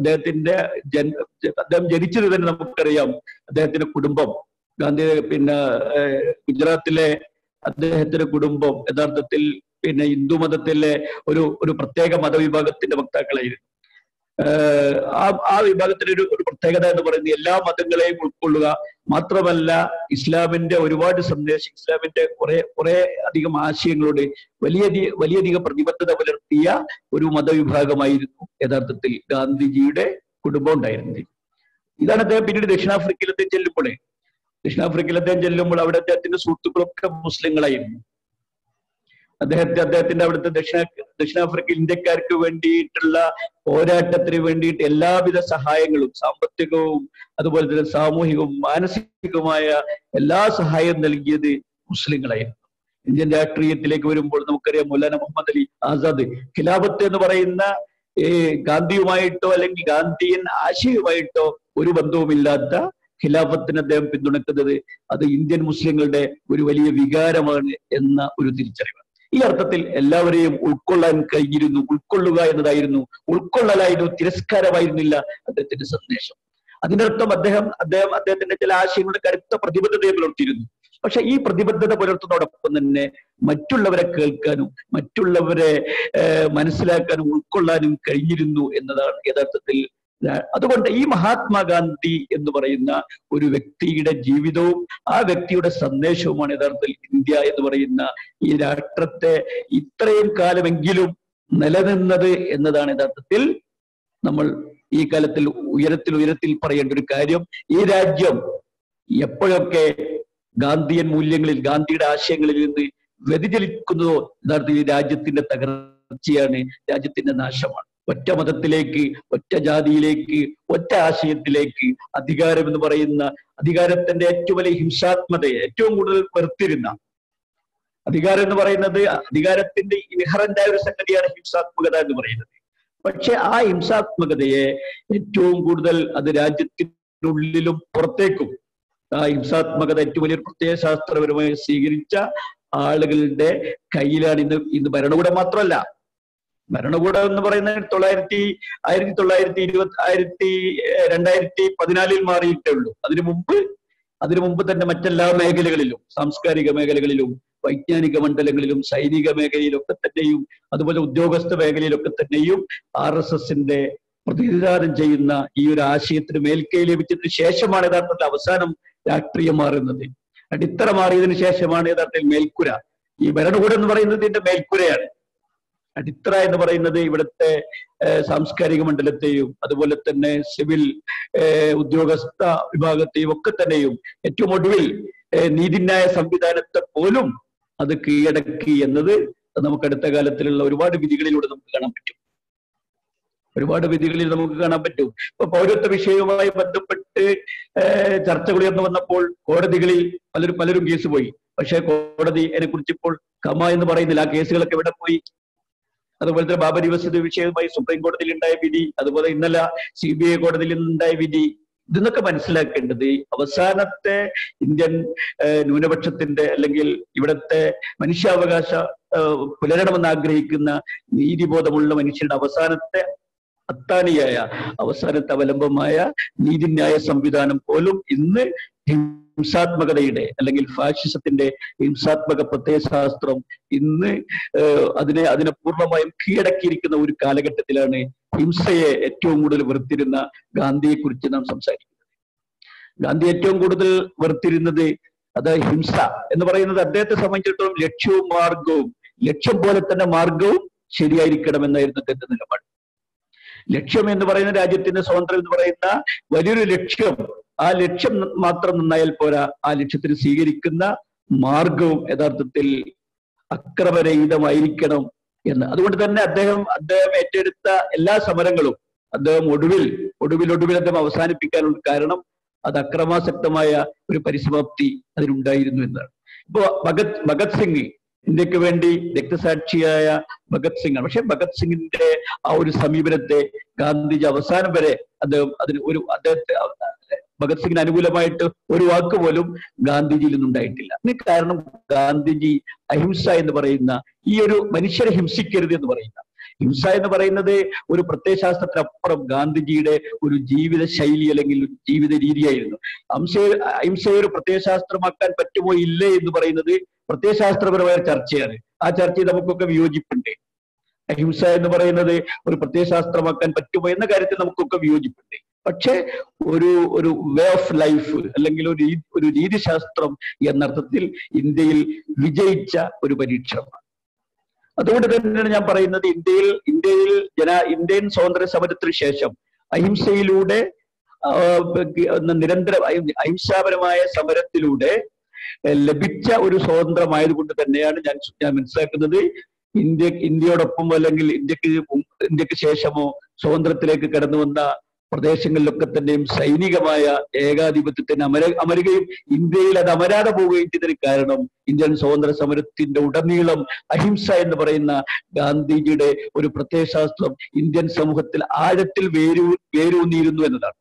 അദ്ദേഹം ജനിച്ചത് തന്നെ നമുക്കറിയാം. അദ്ദേഹത്തിന്റെ കുടുംബം ഗുജറാത്തിലെ അദ്ദേഹത്തിന്റെ കുടുംബം യഥാർത്ഥത്തിൽ ഹിന്ദു മതത്തിലെ ഒരു പ്രത്യേക മതവിഭാഗത്തിന്റെ വക്താക്കളായിരുന്നു. ആ വിഭാഗത്തിന്റെ ഒരു പ്രത്യേകത എന്ന് പറയുന്നത് എല്ലാ മതങ്ങളെയും ഉൾക്കൊള്ളുക മാത്രമല്ല, ഇസ്ലാമിന്റെ ഒരുപാട് സന്ദേശം, ഇസ്ലാമിന്റെ കുറെ അധികം ആശയങ്ങളോട് വലിയധികം പ്രതിബദ്ധത പുലർത്തിയ ഒരു മതവിഭാഗമായിരുന്നു യഥാർത്ഥത്തിൽ ഗാന്ധിജിയുടെ കുടുംബം ഉണ്ടായിരുന്നത്. ഇതാണ് അദ്ദേഹം പിന്നീട് ദക്ഷിണാഫ്രിക്കയിൽ ചെല്ലുമ്പോൾ അവിടെ അദ്ദേഹത്തിന്റെ സുഹൃത്തുക്കളൊക്കെ മുസ്ലിങ്ങളായിരുന്നു. അദ്ദേഹത്തിന്റെ അവിടുത്തെ ദക്ഷിണാഫ്രിക്ക ഇന്ത്യക്കാർക്ക് വേണ്ടിയിട്ടുള്ള പോരാട്ടത്തിന് വേണ്ടിയിട്ട് എല്ലാവിധ സഹായങ്ങളും സാമ്പത്തികവും അതുപോലെ തന്നെ സാമൂഹികവും മാനസികവുമായ എല്ലാ സഹായവും നൽകിയത് മുസ്ലിങ്ങളായിരുന്നു. ഇന്ത്യൻ രാഷ്ട്രീയത്തിലേക്ക് വരുമ്പോൾ നമുക്കറിയാം മൗലാന മുഹമ്മദ് അലി ആസാദ് ഖിലാഫത്ത് എന്ന് പറയുന്ന ഗാന്ധിയുമായിട്ടോ അല്ലെങ്കിൽ ഗാന്ധിയൻ ആശയവുമായിട്ടോ ഒരു ബന്ധവുമില്ലാത്ത ഖിലാഫത്തിന് അദ്ദേഹം പിന്തുണക്കുന്നത് അത് ഇന്ത്യൻ മുസ്ലിങ്ങളുടെ ഒരു വലിയ വികാരമാണ് എന്ന ഒരു തിരിച്ചറിവ്. ഈ അർത്ഥത്തിൽ എല്ലാവരെയും ഉൾക്കൊള്ളാൻ കഴിഞ്ഞിരുന്നു. ഉൾക്കൊള്ളുക എന്നതായിരുന്നു, ഉൾക്കൊള്ളലായിരുന്നു, തിരസ്കാരമായിരുന്നില്ല അദ്ദേഹത്തിന്റെ സന്ദേശം. അതിനർത്ഥം അദ്ദേഹത്തിന്റെ ചില ആശയങ്ങളുടെ കരുത്ത പ്രതിബദ്ധതയെ പുലർത്തിയിരുന്നു. പക്ഷെ ഈ പ്രതിബദ്ധത പുലർത്തുന്നതോടൊപ്പം തന്നെ മറ്റുള്ളവരെ കേൾക്കാനും മറ്റുള്ളവരെ മനസ്സിലാക്കാനും ഉൾക്കൊള്ളാനും കഴിഞ്ഞിരുന്നു എന്നതാണ് യഥാർത്ഥത്തിൽ. അതുകൊണ്ട് ഈ മഹാത്മാഗാന്ധി എന്ന് പറയുന്ന ഒരു വ്യക്തിയുടെ ജീവിതവും ആ വ്യക്തിയുടെ സന്ദേശവുമാണ് യഥാർത്ഥത്തിൽ ഇന്ത്യ എന്ന് പറയുന്ന ഈ രാഷ്ട്രത്തെ ഇത്രയും കാലമെങ്കിലും നിലനിന്നത് എന്നതാണ് യഥാർത്ഥത്തിൽ നമ്മൾ ഈ കാലത്തിൽ ഉയരത്തിൽ പറയേണ്ട ഒരു കാര്യം. ഈ രാജ്യം എപ്പോഴൊക്കെ ഗാന്ധിയൻ മൂല്യങ്ങളിൽ ഗാന്ധിയുടെ ആശയങ്ങളിൽ നിന്ന് വ്യതിചലിക്കുന്നതോ യഥാർത്ഥത്തിൽ ഈ രാജ്യത്തിന്റെ തകർച്ചയാണ്, രാജ്യത്തിന്റെ നാശമാണ്. ഒറ്റ മതത്തിലേക്ക്, ഒറ്റ ജാതിയിലേക്ക്, ഒറ്റ ആശയത്തിലേക്ക് അധികാരം എന്ന് പറയുന്ന അധികാരത്തിന്റെ ഏറ്റവും വലിയ ഹിംസാത്മകതയെ ഏറ്റവും കൂടുതൽ വെറുത്തിരുന്ന അധികാരം എന്ന് പറയുന്നത് അധികാരത്തിന്റെ ഇൻഹറന്റായ ഒരു സംഗതിയാണ് ഹിംസാത്മകത എന്ന് പറയുന്നത്. പക്ഷെ ആ ഹിംസാത്മകതയെ ഏറ്റവും കൂടുതൽ അത് രാജ്യത്തിനുള്ളിലും പുറത്തേക്കും ആ ഹിംസാത്മകത ഏറ്റവും വലിയൊരു പ്രത്യയശാസ്ത്രപരമായി സ്വീകരിച്ച ആളുകളുടെ കയ്യിലാണ് ഇന്ന് ഭരണകൂടം മാത്രമല്ല ഭരണകൂടം എന്ന് പറയുന്നത് 2014 മാറിയിട്ടേ ഉള്ളൂ. അതിനു മുമ്പ് തന്നെ മറ്റെല്ലാ മേഖലകളിലും, സാംസ്കാരിക മേഖലകളിലും, വൈജ്ഞാനിക മണ്ഡലങ്ങളിലും, സൈനിക മേഖലയിലൊക്കെ തന്നെയും, അതുപോലെ ഉദ്യോഗസ്ഥ മേഖലയിലൊക്കെ തന്നെയും RSSന്റെ പ്രതിനിധാനം ചെയ്യുന്ന ഈ ഒരു ആശയത്തിന് മേൽക്കൈ ലഭിച്ചതിന് ശേഷമാണ് യഥാർത്ഥത്തിൽ അവസാനം രാഷ്ട്രീയം മാറുന്നത്. അടിത്തറ മാറിയതിനു ശേഷമാണ് യഥാർത്ഥത്തിൽ മേൽക്കുര. ഈ ഭരണകൂടം എന്ന് പറയുന്നത് ഇതിന്റെ മേൽക്കുരയാണ്. അടിത്തറ എന്ന് പറയുന്നത് ഇവിടുത്തെ സാംസ്കാരിക മണ്ഡലത്തെയും അതുപോലെ തന്നെ സിവിൽ ഉദ്യോഗസ്ഥ വിഭാഗത്തെയും ഒക്കെ തന്നെയും ഏറ്റവും ഒടുവിൽ നീതിന്യായ സംവിധാനത്തെ പോലും അത് കീഴടക്കി എന്നത് നമുക്ക് അടുത്ത കാലത്തിലുള്ള ഒരുപാട് വിധികളിലൂടെ നമുക്ക് കാണാൻ പറ്റും. ഇപ്പൊ പൗരത്വ വിഷയവുമായി ബന്ധപ്പെട്ട് ചർച്ചകൾ ഉയർന്നു വന്നപ്പോൾ കോടതികളിൽ പലരും കേസ് പോയി. പക്ഷേ കോടതി അതിനെക്കുറിച്ച് ഇപ്പോൾ കമ എന്ന് പറയുന്നില്ല. ആ കേസുകളൊക്കെ എവിടെ പോയി? അതുപോലെ തന്നെ ബാബരി മസ്ജിദ് വിഷയവുമായി സുപ്രീം കോടതിയിൽ ഉണ്ടായ വിധി, അതുപോലെ ഇന്നലെ CBI കോടതിയിൽ നിന്നുണ്ടായ വിധി, ഇതൊക്കെ മനസ്സിലാക്കേണ്ടത് അവസാനത്തെ ഇന്ത്യൻ ന്യൂനപക്ഷത്തിന്റെ അല്ലെങ്കിൽ ഇവിടുത്തെ മനുഷ്യാവകാശ പുലരണമെന്ന് ആഗ്രഹിക്കുന്ന നീതിബോധമുള്ള മനുഷ്യരുടെ അവസാനത്തെ അത്താണിയായ, അവസാനത്തെ അവലംബമായ നീതിന്യായ സംവിധാനം പോലും ഇന്ന് ഹിംസാത്മകതയുടെ അല്ലെങ്കിൽ ഫാഷിസത്തിന്റെ ഹിംസാത്മക പ്രത്യയശാസ്ത്രം ഇന്ന് അതിനെ പൂർണ്ണമായും കീഴടക്കിയിരിക്കുന്ന ഒരു കാലഘട്ടത്തിലാണ് ഹിംസയെ ഏറ്റവും കൂടുതൽ വെറുത്തിരുന്ന ഗാന്ധിയെ കുറിച്ച് നാം സംസാരിക്കുന്നത്. ഗാന്ധി ഏറ്റവും കൂടുതൽ വെറുത്തിരുന്നത് അത് ഹിംസ എന്ന് പറയുന്നത് അദ്ദേഹത്തെ സംബന്ധിച്ചിടത്തോളം ലക്ഷ്യവും മാർഗവും, ലക്ഷ്യം പോലെ തന്നെ മാർഗവും ശരിയായിരിക്കണമെന്നായിരുന്നു അദ്ദേഹത്തിന്റെ നിലപാട്. ലക്ഷ്യം എന്ന് പറയുന്ന രാജ്യത്തിന്റെ സ്വാതന്ത്ര്യം എന്ന് പറയുന്ന വലിയൊരു ലക്ഷ്യം, ആ ലക്ഷ്യം മാത്രം നന്നായാൽ പോരാ, ആ ലക്ഷ്യത്തിന് സ്വീകരിക്കുന്ന മാർഗവും യഥാർത്ഥത്തിൽ അക്രമരഹിതമായിരിക്കണം എന്ന്. അതുകൊണ്ട് തന്നെ അദ്ദേഹം ഏറ്റെടുത്ത എല്ലാ സമരങ്ങളും അദ്ദേഹം ഒടുവിൽ അദ്ദേഹം അവസാനിപ്പിക്കാനുള്ള കാരണം അത് അക്രമാസക്തമായ ഒരു പരിസമാപ്തി അതിനുണ്ടായിരുന്നു എന്നാണ്. ഇപ്പോ ഭഗത് സിംഗ് ഇന്ത്യക്ക് വേണ്ടി രക്തസാക്ഷിയായ ഭഗത് സിംഗ് ആണ്. പക്ഷെ ഭഗത് സിംഗിന്റെ ആ ഒരു സമീപനത്തെ ഗാന്ധിജി അവസാനം വരെ അദ്ദേഹത്തെ ഭഗത് സിംഗിന് അനുകൂലമായിട്ട് ഒരു വാക്ക് പോലും ഗാന്ധിജിയിൽ നിന്നുണ്ടായിട്ടില്ല. ഇതിന് കാരണം ഗാന്ധിജി അഹിംസ എന്ന് പറയുന്ന ഈ ഒരു മനുഷ്യരെ ഹിംസിക്കരുത് എന്ന് പറയുന്ന ഹിംസ എന്ന് പറയുന്നത് ഒരു പ്രത്യയശാസ്ത്രത്തിനപ്പുറം ഗാന്ധിജിയുടെ ഒരു ജീവിത ശൈലി അല്ലെങ്കിൽ ജീവിത രീതിയായിരുന്നു. അഹിംസയെ ഒരു പ്രത്യയശാസ്ത്രമാക്കാൻ പറ്റുമോ ഇല്ലേ എന്ന് പറയുന്നത് പ്രത്യയശാസ്ത്രപരമായ ചർച്ചയാണ്. ആ ചർച്ചയിൽ നമുക്കൊക്കെ വിയോജിപ്പുണ്ട്. അഹിംസ എന്ന് പറയുന്നത് ഒരു പ്രത്യയശാസ്ത്രമാക്കാൻ പറ്റുമോ എന്ന കാര്യത്തിൽ നമുക്കൊക്കെ വിയോജിപ്പുണ്ട്. പക്ഷെ ഒരു വേ ഓഫ് ലൈഫ് അല്ലെങ്കിൽ ഒരു രീതിശാസ്ത്രം എന്നർത്ഥത്തിൽ ഇന്ത്യയിൽ വിജയിച്ച ഒരു പരീക്ഷണമാണ്. അതുകൊണ്ട് തന്നെയാണ് ഞാൻ പറയുന്നത് ഇന്ത്യൻ സ്വാതന്ത്ര്യ സമരത്തിന് ശേഷം അഹിംസയിലൂടെ നിരന്തര അഹിംസാപരമായ സമരത്തിലൂടെ ലഭിച്ച ഒരു സ്വാതന്ത്ര്യമായതുകൊണ്ട് തന്നെയാണ് ഞാൻ മനസ്സിലാക്കുന്നത് ഇന്ത്യയോടൊപ്പം അല്ലെങ്കിൽ ഇന്ത്യക്ക് ശേഷമോ സ്വാതന്ത്ര്യത്തിലേക്ക് കടന്നു വന്ന പ്രദേശങ്ങളിലൊക്കെ തന്നെയും സൈനികമായ ഏകാധിപത്യത്തിന് അമരുകയും ഇന്ത്യയിൽ അത് അമരാതെ പോവുകയും ചെയ്തതിന് കാരണം ഇന്ത്യൻ സ്വാതന്ത്ര്യ സമരത്തിന്റെ ഉടനീളം അഹിംസ എന്ന് പറയുന്ന ഗാന്ധിജിയുടെ ഒരു പ്രത്യയശാസ്ത്രം ഇന്ത്യൻ സമൂഹത്തിൽ ആഴത്തിൽ വേരൂന്നിയിരുന്നു എന്നതാണ്.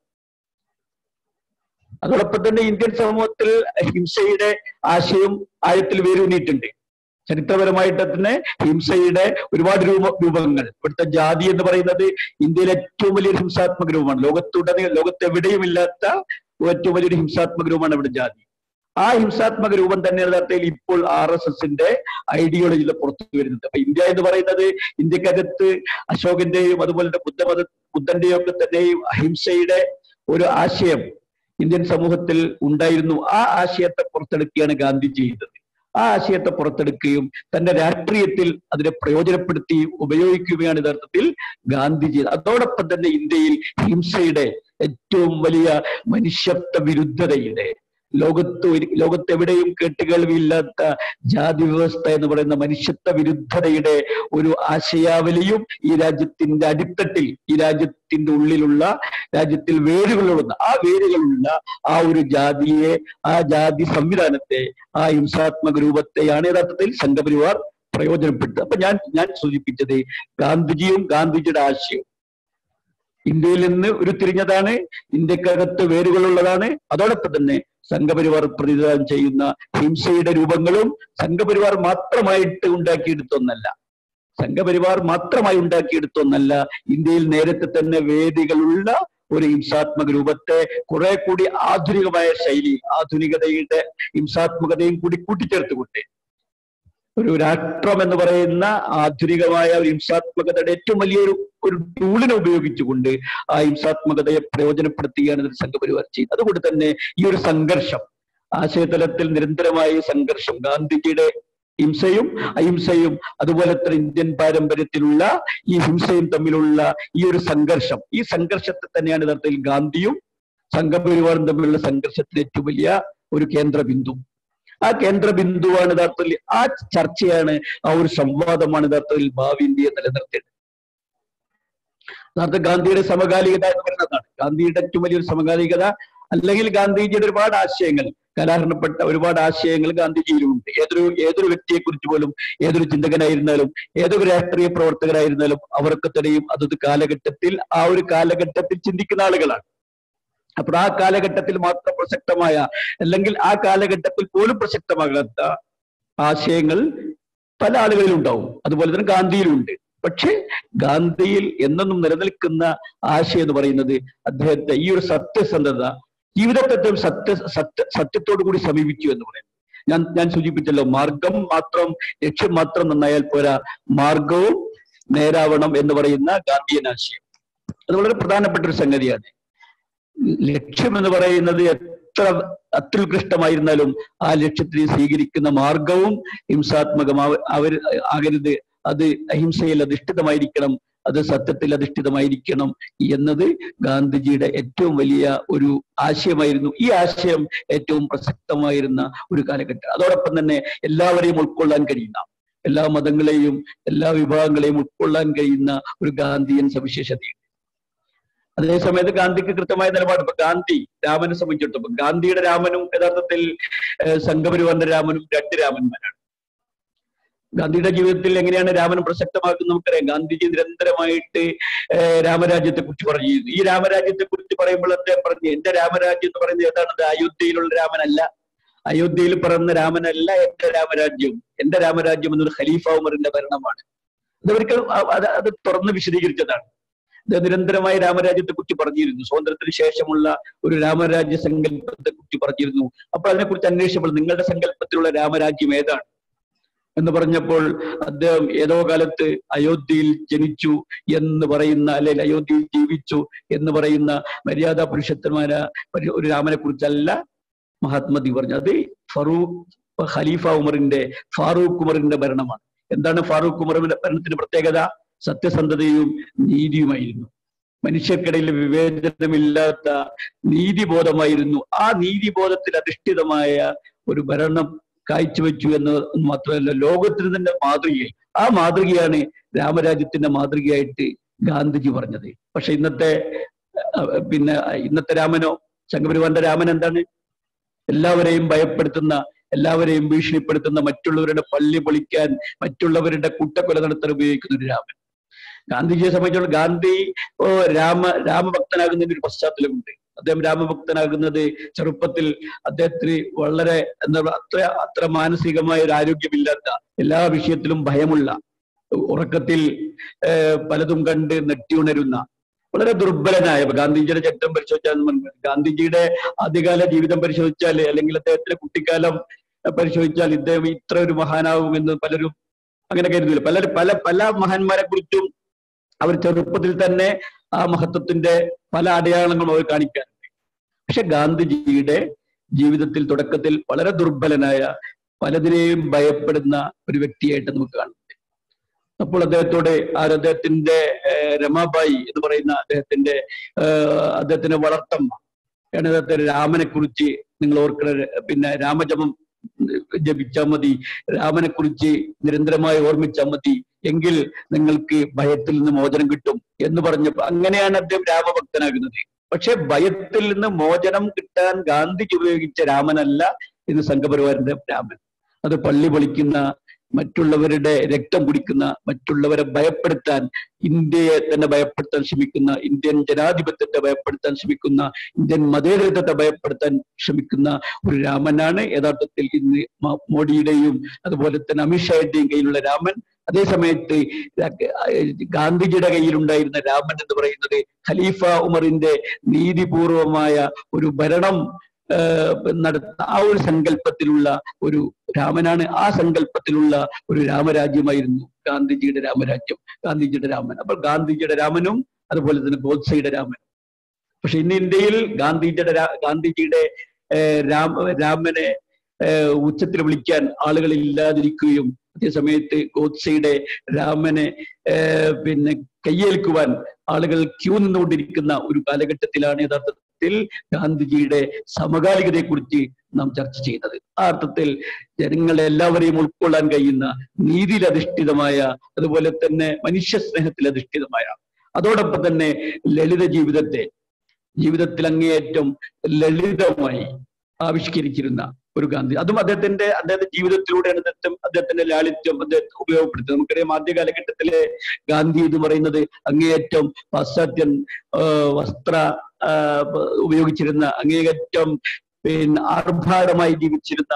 അതോടൊപ്പം തന്നെ ഇന്ത്യൻ സമൂഹത്തിൽ ഹിംസയുടെ ആശയം ആഴത്തിൽ വേരൂന്നിയിട്ടുണ്ട്. ചരിത്രപരമായിട്ട് തന്നെ ഹിംസയുടെ ഒരുപാട് രൂപങ്ങൾ, ഇവിടുത്തെ ജാതി എന്ന് പറയുന്നത് ഇന്ത്യയിലെ ഏറ്റവും വലിയൊരു ഹിംസാത്മക രൂപമാണ്. ലോകത്തെവിടെയും ഇല്ലാത്ത ഏറ്റവും വലിയൊരു ഹിംസാത്മക രൂപമാണ് ഇവിടെ ജാതി. ആ ഹിംസാത്മക രൂപം തന്നെ യഥാർത്ഥത്തിൽ ഇപ്പോൾ RSSന്റെ ഐഡിയോളജിയിൽ പുറത്തു വരുന്നത്. അപ്പൊ ഇന്ത്യ എന്ന് പറയുന്നത് ഇന്ത്യക്കകത്ത് അശോകന്റെയും അതുപോലെ ബുദ്ധന്റെയും ഒക്കെ തന്നെയും അഹിംസയുടെ ഒരു ആശയം ഇന്ത്യൻ സമൂഹത്തിൽ ഉണ്ടായിരുന്നു. ആ ആശയത്തെ പുറത്തെടുക്കുകയാണ് ഗാന്ധി ചെയ്തത്. ആ ആശയത്തെ പുറത്തെടുക്കുകയും തന്റെ രാഷ്ട്രീയത്തിൽ അതിനെ പ്രയോജനപ്പെടുത്തി ഉപയോഗിക്കുകയാണ് യഥാർത്ഥത്തിൽ ഗാന്ധിജി. അതോടൊപ്പം തന്നെ ഇന്ത്യയിൽ ഹിംസയുടെ ഏറ്റവും വലിയ മനുഷ്യത്വ വിരുദ്ധതയുടെ ലോകത്തെവിടെയും കേട്ടുകേൾവിയില്ലാത്ത ജാതി വ്യവസ്ഥ എന്ന് പറയുന്ന മനുഷ്യത്വ വിരുദ്ധതയുടെ ഒരു ആശയാവലിയും ഈ രാജ്യത്തിന്റെ അടിത്തട്ടിൽ, ഈ രാജ്യത്തിന്റെ ഉള്ളിലുള്ള, രാജ്യത്തിൽ വേരുകളുള്ള ആ ഒരു ജാതിയെ, ആ ജാതി സംവിധാനത്തെ, ആ ഹിംസാത്മക രൂപത്തെയാണ് യഥാർത്ഥത്തിൽ സംഘപരിവാർ പ്രയോജനപ്പെടുത്തുന്നത്. അപ്പൊ ഞാൻ സൂചിപ്പിച്ചത് ഗാന്ധിജിയും ഗാന്ധിജിയുടെ ആശയവും ഇന്ത്യയിൽ നിന്ന് ഉരുത്തിരിഞ്ഞതാണ്, ഇന്ത്യക്കകത്ത് വേരുകളുള്ളതാണ്. അതോടൊപ്പം തന്നെ സംഘപരിവാർ പ്രതിനിധാനം ചെയ്യുന്ന ഹിംസയുടെ രൂപങ്ങളും സംഘപരിവാർ മാത്രമായിട്ട് ഉണ്ടാക്കിയെടുത്തൊന്നല്ല. സംഘപരിവാർ മാത്രമായി ഉണ്ടാക്കിയെടുത്തൊന്നല്ല. ഇന്ത്യയിൽ നേരത്തെ തന്നെ വേദികളുള്ള ഒരു ഹിംസാത്മക രൂപത്തെ കുറെ കൂടി ആധുനികമായ ശൈലി, ആധുനികതയുടെ ഹിംസാത്മകതയും കൂടി കൂട്ടിച്ചേർത്തുകൊണ്ട് ഒരു രാഷ്ട്രം എന്ന് പറയുന്ന ആധുനികമായ ഒരു ഹിംസാത്മകതയുടെ ഏറ്റവും വലിയൊരു ടൂളിനെ ഉപയോഗിച്ചുകൊണ്ട് ആ ഹിംസാത്മകതയെ പ്രയോജനപ്പെടുത്തുകയാണ് ഇതിൽ സംഘപരിവാർ ചെയ്യുന്നത്. അതുകൊണ്ട് തന്നെ ഈ ഒരു സംഘർഷം, ആശയതലത്തിൽ നിരന്തരമായ സംഘർഷം, ഗാന്ധിജിയുടെ ഹിംസയും അഹിംസയും അതുപോലെ തന്നെ ഇന്ത്യൻ പാരമ്പര്യത്തിലുള്ള ഈ ഹിംസയും തമ്മിലുള്ള ഈ ഒരു സംഘർഷം, ഈ സംഘർഷത്തെ തന്നെയാണ് യഥാർത്ഥത്തിൽ ഗാന്ധിയും സംഘപരിവാറും തമ്മിലുള്ള സംഘർഷത്തിന് ഏറ്റവും വലിയ ഒരു കേന്ദ്ര ബിന്ദു. ആ കേന്ദ്ര ബിന്ദുവാണ് യഥാർത്ഥത്തിൽ, ആ ചർച്ചയാണ്, ആ ഒരു സംവാദമാണ് യഥാർത്ഥത്തിൽ ഭാവി ഇന്ത്യയെ നിലനിർത്തേണ്ടത്. യഥാർത്ഥ ഗാന്ധിയുടെ സമകാലികത എന്ന് പറയുന്നതാണ്. ഗാന്ധിയുടെ ഏറ്റവും വലിയൊരു സമകാലികത, അല്ലെങ്കിൽ ഗാന്ധിജിയുടെ ഒരുപാട് ആശയങ്ങൾ, കലാഹരണപ്പെട്ട ഒരുപാട് ആശയങ്ങൾ ഗാന്ധിജിയിലുണ്ട്. ഏതൊരു വ്യക്തിയെ കുറിച്ച് പോലും, ഏതൊരു ചിന്തകനായിരുന്നാലും, ഏതൊരു രാഷ്ട്രീയ പ്രവർത്തകരായിരുന്നാലും അവർക്ക് തന്നെയും അതത് കാലഘട്ടത്തിൽ, ആ ഒരു കാലഘട്ടത്തിൽ ചിന്തിക്കുന്ന ആളുകളാണ്. അപ്പോൾ ആ കാലഘട്ടത്തിൽ മാത്രം പ്രസക്തമായ, അല്ലെങ്കിൽ ആ കാലഘട്ടത്തിൽ പോലും പ്രസക്തമാകാത്ത ആശയങ്ങൾ പല ആളുകളിലും ഉണ്ടാവും. അതുപോലെ തന്നെ ഗാന്ധിയിലുണ്ട്. പക്ഷെ ഗാന്ധിയിൽ എന്നെന്നും നിലനിൽക്കുന്ന ആശയം എന്ന് പറയുന്നത് അദ്ദേഹത്തെ ഈ ഒരു സത്യസന്ധത, ജീവിതത്തെ സത്യത്തോടു കൂടി സമീപിച്ചു എന്ന് പറയുന്നത്. ഞാൻ സൂചിപ്പിച്ചല്ലോ, മാർഗം മാത്രം, ലക്ഷ്യം മാത്രം നന്നായാൽ പോരാ, മാർഗവും നേരാവണം എന്ന് പറയുന്ന ഗാന്ധിയൻ ആശയം. അത് വളരെ പ്രധാനപ്പെട്ട ഒരു സംഗതിയാണ്. ലക്ഷ്യം എന്ന് പറയുന്നത് എത്ര അത്യുത്കൃഷ്ടമായിരുന്നാലും ആ ലക്ഷ്യത്തിന് സ്വീകരിക്കുന്ന മാർഗവും ഹിംസാത്മകമാകരുത്. അത് അഹിംസയിൽ അധിഷ്ഠിതമായിരിക്കണം, അത് സത്യത്തിൽ അധിഷ്ഠിതമായിരിക്കണം എന്നത് ഗാന്ധിജിയുടെ ഏറ്റവും വലിയ ഒരു ആശയമായിരുന്നു. ഈ ആശയം ഏറ്റവും പ്രസക്തമായിരുന്ന ഒരു കാലഘട്ടം. അതോടൊപ്പം തന്നെ എല്ലാവരെയും ഉൾക്കൊള്ളാൻ കഴിയുന്ന, എല്ലാ മതങ്ങളെയും എല്ലാ വിഭാഗങ്ങളെയും ഉൾക്കൊള്ളാൻ കഴിയുന്ന ഒരു ഗാന്ധിയൻ സവിശേഷതയുണ്ട്. അതേസമയത്ത് ഗാന്ധിക്ക് കൃത്യമായ നിലപാട്. ഇപ്പൊ ഗാന്ധി രാമനെ സംബന്ധിച്ചിടത്തോളം, ഗാന്ധിയുടെ രാമനും യഥാർത്ഥത്തിൽ സംഘപരിവാറിന്റെ രാമനും രണ്ട് രാമന്മാരാണ്. ഗാന്ധിയുടെ ജീവിതത്തിൽ എങ്ങനെയാണ് രാമനും പ്രസക്തമാക്കുന്നത് നമുക്കറിയാം. ഗാന്ധിജി നിരന്തരമായിട്ട് രാമരാജ്യത്തെ കുറിച്ച് പറഞ്ഞിരുന്നു. ഈ രാമരാജ്യത്തെ കുറിച്ച് പറയുമ്പോൾ അദ്ദേഹം പറഞ്ഞു, എന്റെ രാമരാജ്യം എന്ന് പറയുന്നത് ഏതാണത്? അയോധ്യയിലുള്ള രാമനല്ല, അയോധ്യയിൽ പിറന്ന രാമനല്ല എന്റെ രാമരാജ്യം. എന്റെ രാമരാജ്യം എന്നൊരു ഖലീഫ ഉമറിന്റെ ഭരണമാണ്. അതൊരിക്കലും അത് തുറന്ന് വിശദീകരിച്ചതാണ്. നിരന്തരമായി രാമരാജ്യത്തെ കുറിച്ച് പറഞ്ഞിരുന്നു. സ്വാതന്ത്ര്യത്തിന് ശേഷമുള്ള ഒരു രാമരാജ്യ സങ്കല്പത്തെ കുറിച്ച് പറഞ്ഞിരുന്നു. അപ്പോൾ അതിനെക്കുറിച്ച് അന്വേഷിച്ചപ്പോൾ നിങ്ങളുടെ സങ്കല്പത്തിലുള്ള രാമരാജ്യം ഏതാണ് എന്ന് പറഞ്ഞപ്പോൾ അദ്ദേഹം ഏതോ കാലത്ത് അയോധ്യയിൽ ജനിച്ചു എന്ന് പറയുന്ന, അല്ലെങ്കിൽ അയോധ്യയിൽ ജീവിച്ചു എന്ന് പറയുന്ന മര്യാദാ പുരുഷന്മാരായ ഒരു രാമനെ കുറിച്ചല്ല മഹാത്മജി പറഞ്ഞു. അത് ഖലീഫ ഉമറിന്റെ, ഫാറൂഖ് ഉമറിന്റെ ഭരണമാണ്. എന്താണ് ഫാറൂഖ് ഉമറിന്റെ ഭരണത്തിന്റെ പ്രത്യേകത? സത്യസന്ധതയും നീതിയുമായിരുന്നു. മനുഷ്യർക്കിടയിൽ വിവേചനമില്ലാത്ത നീതിബോധമായിരുന്നു. ആ നീതിബോധത്തിൽ അധിഷ്ഠിതമായ ഒരു ഭരണം കാഴ്ചവെച്ചു എന്ന് മാത്രമല്ല, ലോകത്തിന് തന്നെ മാതൃകയായി. ആ മാതൃകയാണ് രാമരാജ്യത്തിന്റെ മാതൃകയായിട്ട് ഗാന്ധിജി പറഞ്ഞത്. പക്ഷെ ഇന്നത്തെ രാമനോ, സംഘപരിവാറിന്റെ രാമൻ എന്താണ്? എല്ലാവരെയും ഭയപ്പെടുത്തുന്ന, എല്ലാവരെയും ഭീഷണിപ്പെടുത്തുന്ന, മറ്റുള്ളവരുടെ പള്ളി പൊളിക്കാൻ, മറ്റുള്ളവരുടെ കൂട്ടക്കൊല നടത്താൻ ഉപയോഗിക്കുന്ന ഒരു രാമൻ. ഗാന്ധിജിയെ സംബന്ധിച്ചിടത്തോളം ഗാന്ധി രാമഭക്തനാകുന്നതിന് ഒരു പശ്ചാത്തലമുണ്ട്. അദ്ദേഹം രാമഭക്തനാകുന്നത് ചെറുപ്പത്തിൽ അദ്ദേഹത്തിന് വളരെ അത്ര മാനസികമായ ഒരു ആരോഗ്യമില്ലാത്ത, എല്ലാ വിഷയത്തിലും ഭയമുള്ള, ഉറക്കത്തിൽ പലതും കണ്ട് നെട്ടിയുണരുന്ന, വളരെ ദുർബലനായ, ഗാന്ധിജിയുടെ ചരിത്രം പരിശോധിച്ചാൽ, ഗാന്ധിജിയുടെ ആദ്യകാല ജീവിതം പരിശോധിച്ചാൽ, അല്ലെങ്കിൽ അദ്ദേഹത്തിന്റെ കുട്ടിക്കാലം പരിശോധിച്ചാൽ ഇദ്ദേഹം ഇത്ര ഒരു മഹാനാകുമെന്ന് പലരും അങ്ങനെ കരുതില്ല. പല മഹാന്മാരെ കുറിച്ചും അവർ ചെറുപ്പത്തിൽ തന്നെ ആ മഹത്വത്തിന്റെ പല അടയാളങ്ങളും അവർ കാണിക്കാറുണ്ട്. പക്ഷെ ഗാന്ധിജിയുടെ ജീവിതത്തിൽ തുടക്കത്തിൽ വളരെ ദുർബലനായ, പലതിനെയും ഭയപ്പെടുന്ന ഒരു വ്യക്തിയായിട്ട് നമുക്ക് കാണുന്നുണ്ട്. അപ്പോൾ അദ്ദേഹത്തിന്റെ രമാബായി എന്ന് പറയുന്ന അദ്ദേഹത്തിന്റെ വളർത്തമ്മ ആണ് അദ്ദേഹത്തെ രാമനെ കുറിച്ച്, നിങ്ങൾ ഓർക്കുന്ന, രാമജപം ജപിച്ചാൽ മതി, രാമനെ കുറിച്ച് നിരന്തരമായി ഓർമ്മിച്ചാൽ മതി, എങ്കിൽ നിങ്ങൾക്ക് ഭയത്തിൽ നിന്ന് മോചനം കിട്ടും എന്ന് പറഞ്ഞപ്പോൾ അങ്ങനെയാണ് അദ്ദേഹം രാമഭക്തനാകുന്നത്. പക്ഷെ ഭയത്തിൽ നിന്ന് മോചനം കിട്ടാൻ ഗാന്ധിജി ഉപയോഗിച്ച രാമനല്ല ഇന്ന് സംഘപരിവാറിന്റെ രാമൻ. അത് പള്ളി പൊളിക്കുന്ന, മറ്റുള്ളവരുടെ രക്തം കുടിക്കുന്ന, മറ്റുള്ളവരെ ഭയപ്പെടുത്താൻ, ഇന്ത്യയെ തന്നെ ഭയപ്പെടുത്താൻ ശ്രമിക്കുന്ന, ഇന്ത്യൻ ജനാധിപത്യത്തെ ഭയപ്പെടുത്താൻ ശ്രമിക്കുന്ന, ഇന്ത്യൻ മതേതരത്വത്തെ ഭയപ്പെടുത്താൻ ശ്രമിക്കുന്ന ഒരു രാമനാണ് യഥാർത്ഥത്തിൽ ഇന്ന് മോഡിയുടെയും അതുപോലെ തന്നെ അമിത്ഷായുടെയും കയ്യിലുള്ള രാമൻ. അതേ സമയത്ത് ഗാന്ധിജിയുടെ കയ്യിലുണ്ടായിരുന്ന രാമൻ എന്ന് പറയുന്നത് ഖലീഫ ഉമറിന്റെ നീതിപൂർവമായ ഒരു ഭരണം നടത്തുന്ന ആ ഒരു സങ്കല്പത്തിലുള്ള ഒരു രാമനാണ്. ആ സങ്കല്പത്തിലുള്ള ഒരു രാമരാജ്യമായിരുന്നു ഗാന്ധിജിയുടെ രാമരാജ്യം, ഗാന്ധിജിയുടെ രാമൻ. അപ്പോൾ ഗാന്ധിജിയുടെ രാമനും അതുപോലെ തന്നെ ഗോഡ്സെയുടെ രാമനും. പക്ഷെ ഇന്ന് ഇന്ത്യയിൽ ഗാന്ധിജിയുടെ രാമനെ ഉച്ചത്തിൽ വിളിക്കാൻ ആളുകൾ ഇല്ലാതിരിക്കുകയും അതേസമയത്ത് ഗോഡ്സെയുടെ രാമനെ കയ്യേൽക്കുവാൻ ആളുകൾ ക്യൂ നിന്നുകൊണ്ടിരിക്കുന്ന ഒരു കാലഘട്ടത്തിലാണ് യഥാർത്ഥത്തിൽ ഗാന്ധിജിയുടെ സമകാലികതയെക്കുറിച്ച് നാം ചർച്ച ചെയ്യുന്നത്. ആ അർത്ഥത്തിൽ ജനങ്ങളെ എല്ലാവരെയും ഉൾക്കൊള്ളാൻ കഴിയുന്ന നീതിയിൽ അധിഷ്ഠിതമായ, അതുപോലെ തന്നെ മനുഷ്യ സ്നേഹത്തിൽ അധിഷ്ഠിതമായ, അതോടൊപ്പം തന്നെ ലളിത ജീവിതത്തിൽ അങ്ങേയറ്റം ലളിതമായി ആവിഷ്കരിച്ചിരുന്ന ഒരു ഗാന്ധി. അതും അദ്ദേഹത്തിന്റെ ജീവിതത്തിലൂടെയാണ് അദ്ദേഹത്തിന്റെ ലാളിത്യം അദ്ദേഹം ഉപയോഗപ്പെടുത്തുന്നത്. നമുക്കറിയാം ആദ്യ കാലഘട്ടത്തിലെ ഗാന്ധി എന്ന് പറയുന്നത് അങ്ങേയറ്റം പാശ്ചാത്യൻ വസ്ത്ര ഉപയോഗിച്ചിരുന്ന, അങ്ങേയറ്റം ആർഭാടമായി ജീവിച്ചിരുന്ന